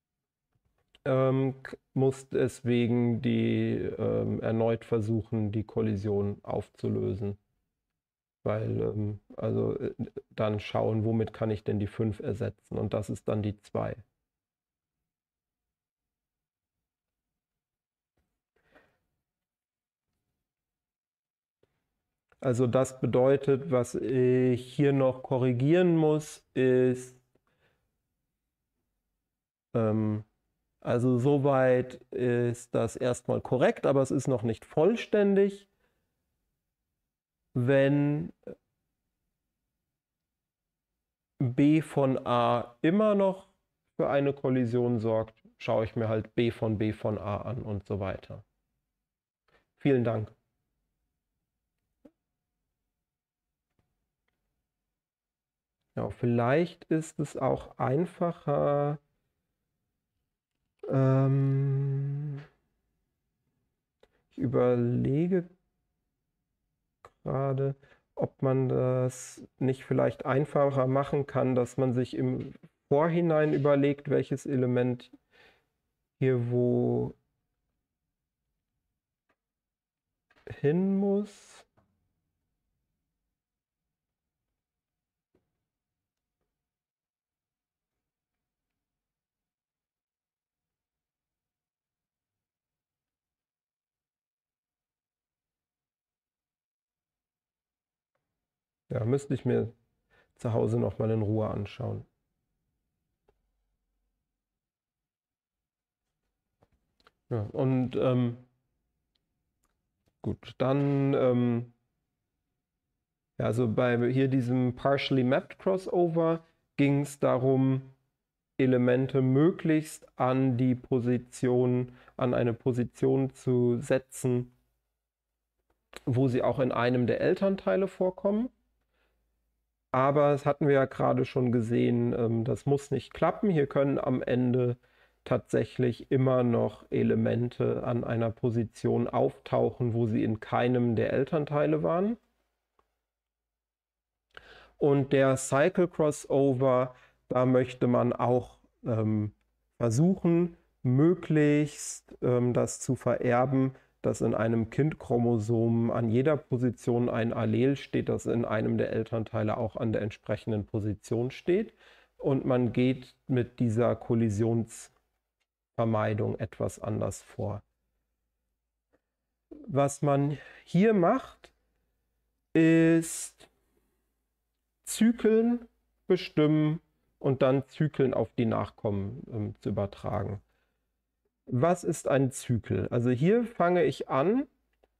muss deswegen erneut versuchen, die Kollision aufzulösen. Weil, dann schauen, womit kann ich denn die 5 ersetzen und das ist dann die 2. Also das bedeutet, was ich hier noch korrigieren muss, ist, also soweit ist das erstmal korrekt, aber es ist noch nicht vollständig. Wenn B von A immer noch für eine Kollision sorgt, schaue ich mir halt B von A an und so weiter. Vielen Dank. Ja, vielleicht ist es auch einfacher, ich überlege gerade, ob man das nicht vielleicht einfacher machen kann, dass man sich im Vorhinein überlegt, welches Element hier wo hin muss. Ja, müsste ich mir zu Hause nochmal in Ruhe anschauen. Ja, und gut, dann, ja, also bei hier diesem Partially Mapped Crossover ging es darum, Elemente möglichst an eine Position zu setzen, wo sie auch in einem der Elternteile vorkommen. Aber das hatten wir ja gerade schon gesehen, das muss nicht klappen. Hier können am Ende tatsächlich immer noch Elemente an einer Position auftauchen, wo sie in keinem der Elternteile waren. Und der Cycle Crossover, da möchte man auch versuchen, möglichst das zu vererben, dass in einem Kindchromosom an jeder Position ein Allel steht, das in einem der Elternteile auch an der entsprechenden Position steht. Und man geht mit dieser Kollisionsvermeidung etwas anders vor. Was man hier macht, ist Zyklen bestimmen und dann Zyklen auf die Nachkommen zu übertragen. Was ist ein Zykel? Also hier fange ich an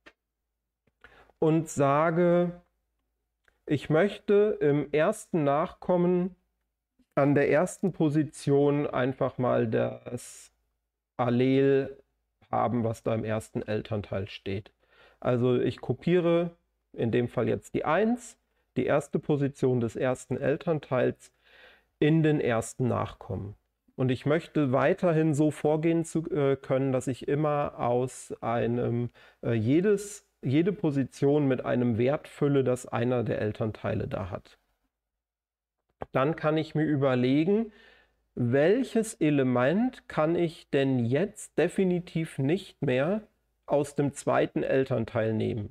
und sage, ich möchte im ersten Nachkommen an der ersten Position einfach mal das Allel haben, was da im ersten Elternteil steht. Also ich kopiere in dem Fall jetzt die 1, die erste Position des ersten Elternteils in den ersten Nachkommen. Und ich möchte weiterhin so vorgehen können, dass ich immer aus einem jede Position mit einem Wert fülle, das einer der Elternteile da hat. Dann kann ich mir überlegen, welches Element kann ich denn jetzt definitiv nicht mehr aus dem zweiten Elternteil nehmen?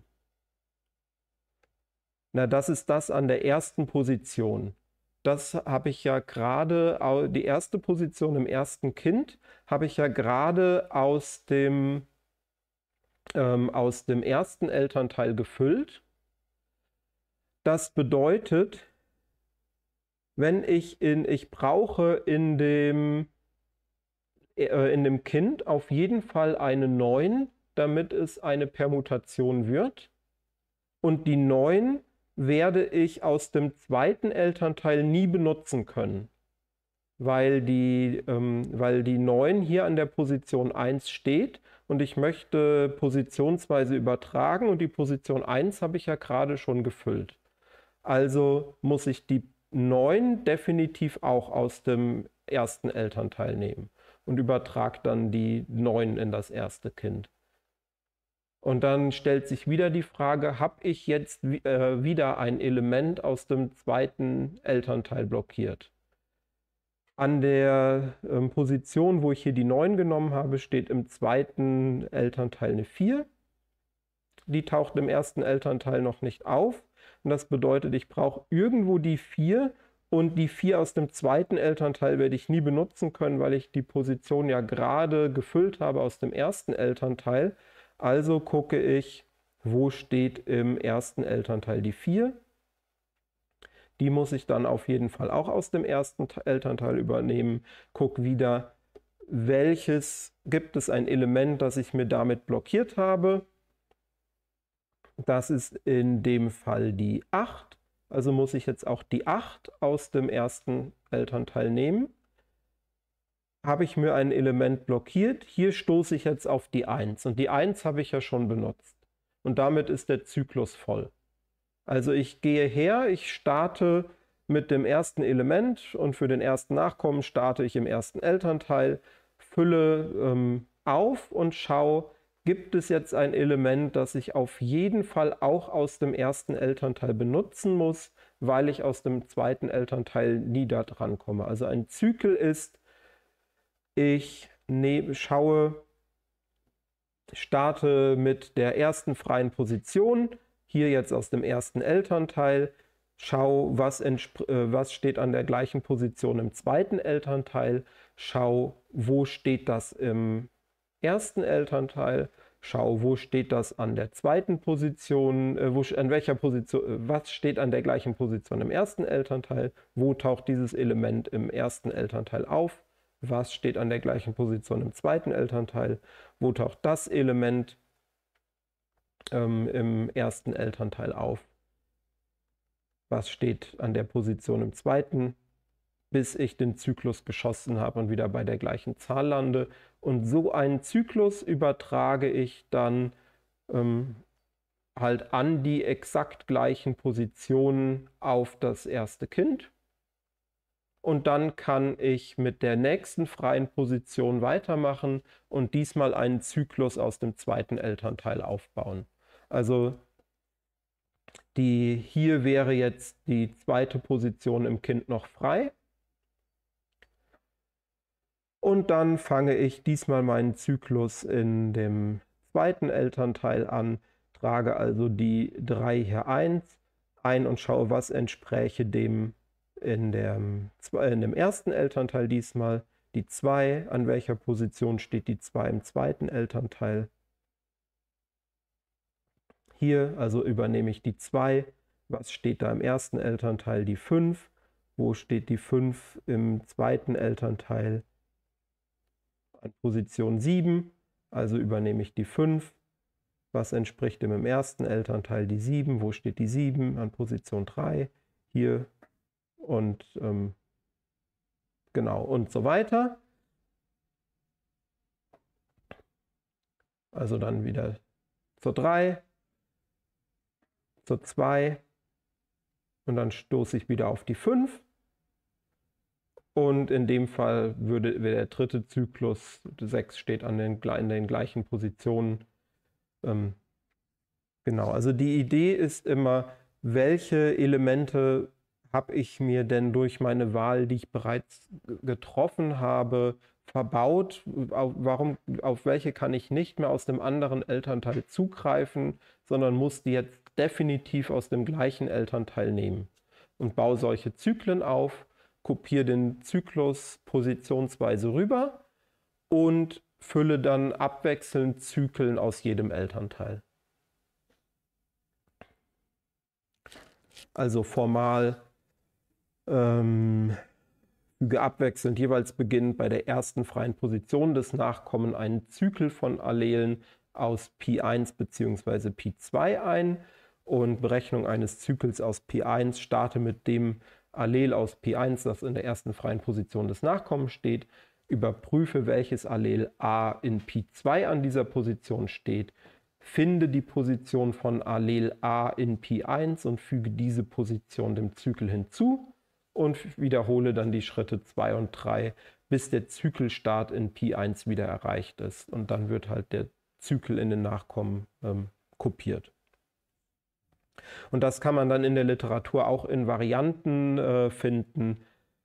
Na, das ist das an der ersten Position. Das habe ich ja gerade, die erste Position im ersten Kind, habe ich ja gerade aus dem ersten Elternteil gefüllt. Das bedeutet, wenn ich brauche in dem in dem Kind auf jeden Fall eine 9, damit es eine Permutation wird. Und die 9 werde ich aus dem zweiten Elternteil nie benutzen können, weil die 9 hier an der Position 1 steht und ich möchte positionsweise übertragen und die Position 1 habe ich ja gerade schon gefüllt. Also muss ich die 9 definitiv auch aus dem ersten Elternteil nehmen und übertrage dann die 9 in das erste Kind. Und dann stellt sich wieder die Frage, habe ich jetzt wieder ein Element aus dem zweiten Elternteil blockiert? An der Position, wo ich hier die 9 genommen habe, steht im zweiten Elternteil eine 4. Die taucht im ersten Elternteil noch nicht auf. Und das bedeutet, ich brauche irgendwo die 4 und die 4 aus dem zweiten Elternteil werde ich nie benutzen können, weil ich die Position ja gerade gefüllt habe aus dem ersten Elternteil. Also gucke ich, wo steht im ersten Elternteil die 4. Die muss ich dann auf jeden Fall auch aus dem ersten Elternteil übernehmen. Guck wieder, gibt es ein Element, das ich mir damit blockiert habe. Das ist in dem Fall die 8. Also muss ich jetzt auch die 8 aus dem ersten Elternteil nehmen. Habe ich mir ein Element blockiert. Hier stoße ich jetzt auf die 1 und die 1 habe ich ja schon benutzt. Und damit ist der Zyklus voll. Also ich gehe her, ich starte mit dem ersten Element und für den ersten Nachkommen starte ich im ersten Elternteil, fülle auf und schaue, gibt es jetzt ein Element, das ich auf jeden Fall auch aus dem ersten Elternteil benutzen muss, weil ich aus dem zweiten Elternteil nie da dran komme. Also ein Zyklus ist, ich starte mit der ersten freien Position, hier jetzt aus dem ersten Elternteil, schau, was steht an der gleichen Position im zweiten Elternteil, schau, wo steht das im ersten Elternteil, schau, wo steht das an der zweiten Position, was steht an der gleichen Position im ersten Elternteil, wo taucht dieses Element im ersten Elternteil auf, was steht an der gleichen Position im zweiten Elternteil, wo taucht das Element im ersten Elternteil auf, was steht an der Position im zweiten, bis ich den Zyklus geschossen habe und wieder bei der gleichen Zahl lande. Und so einen Zyklus übertrage ich dann halt an die exakt gleichen Positionen auf das erste Kind. Und dann kann ich mit der nächsten freien Position weitermachen und diesmal einen Zyklus aus dem zweiten Elternteil aufbauen. Also hier wäre jetzt die zweite Position im Kind noch frei. Und dann fange ich diesmal meinen Zyklus in dem zweiten Elternteil an, trage also die 3 hier ein und schaue, was entspräche dem in dem ersten Elternteil diesmal. Die 2, an welcher Position steht die 2 im zweiten Elternteil? Hier also übernehme ich die 2. Was steht da im ersten Elternteil? Die 5. Wo steht die 5 im zweiten Elternteil? An Position 7. Also übernehme ich die 5. Was entspricht dem im ersten Elternteil? Die 7. Wo steht die 7? An Position 3. Hier und genau und so weiter. Also dann wieder zur 3. Zur 2 und dann stoße ich wieder auf die 5 und in dem Fall wäre der dritte Zyklus, 6 steht in den gleichen Positionen. Genau, also die Idee ist immer, welche Elemente habe ich mir denn durch meine Wahl, die ich bereits getroffen habe, verbaut, auf welche kann ich nicht mehr aus dem anderen Elternteil zugreifen, sondern muss die jetzt definitiv aus dem gleichen Elternteil nehmen und baue solche Zyklen auf, kopiere den Zyklus positionsweise rüber und fülle dann abwechselnd Zyklen aus jedem Elternteil. Also formal füge abwechselnd jeweils beginnend bei der ersten freien Position des Nachkommen einen Zyklus von Allelen aus Pi1 bzw. Pi2 ein und Berechnung eines Zyklus aus Pi1 starte mit dem Allel aus Pi1, das in der ersten freien Position des Nachkommens steht, überprüfe, welches Allel A in Pi2 an dieser Position steht, finde die Position von Allel A in Pi1 und füge diese Position dem Zyklus hinzu und wiederhole dann die Schritte 2 und 3, bis der Zyklenstart in Pi1 wieder erreicht ist. Und dann wird halt der Zyklus in den Nachkommen kopiert. Und das kann man dann in der Literatur auch in Varianten finden.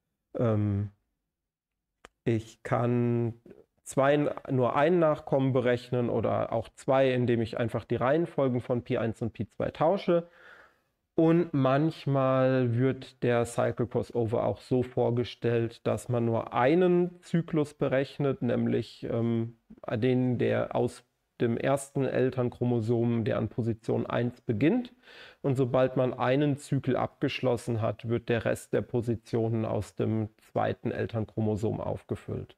Ich kann nur ein Nachkommen berechnen oder auch zwei, indem ich einfach die Reihenfolgen von Pi1 und Pi2 tausche. Und manchmal wird der Cycle Crossover auch so vorgestellt, dass man nur einen Zyklus berechnet, nämlich den, der aus dem ersten Elternchromosom, der an Position 1 beginnt. Und sobald man einen Zyklus abgeschlossen hat, wird der Rest der Positionen aus dem zweiten Elternchromosom aufgefüllt.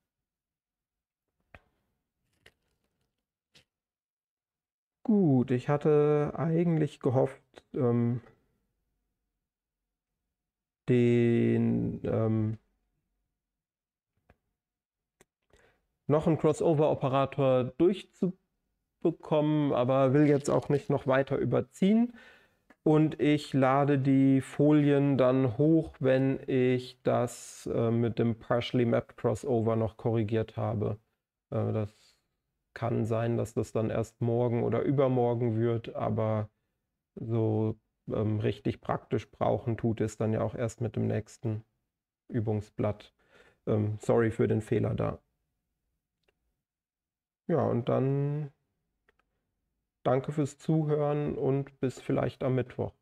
Gut, ich hatte eigentlich gehofft, noch einen Crossover-Operator durchzubekommen, aber will jetzt auch nicht noch weiter überziehen. Und ich lade die Folien dann hoch, wenn ich das mit dem Partially Mapped Crossover noch korrigiert habe. Das kann sein, dass das dann erst morgen oder übermorgen wird, aber so richtig praktisch brauchen tut es dann ja auch erst mit dem nächsten Übungsblatt. Sorry für den Fehler da. Ja, und dann danke fürs Zuhören und bis vielleicht am Mittwoch.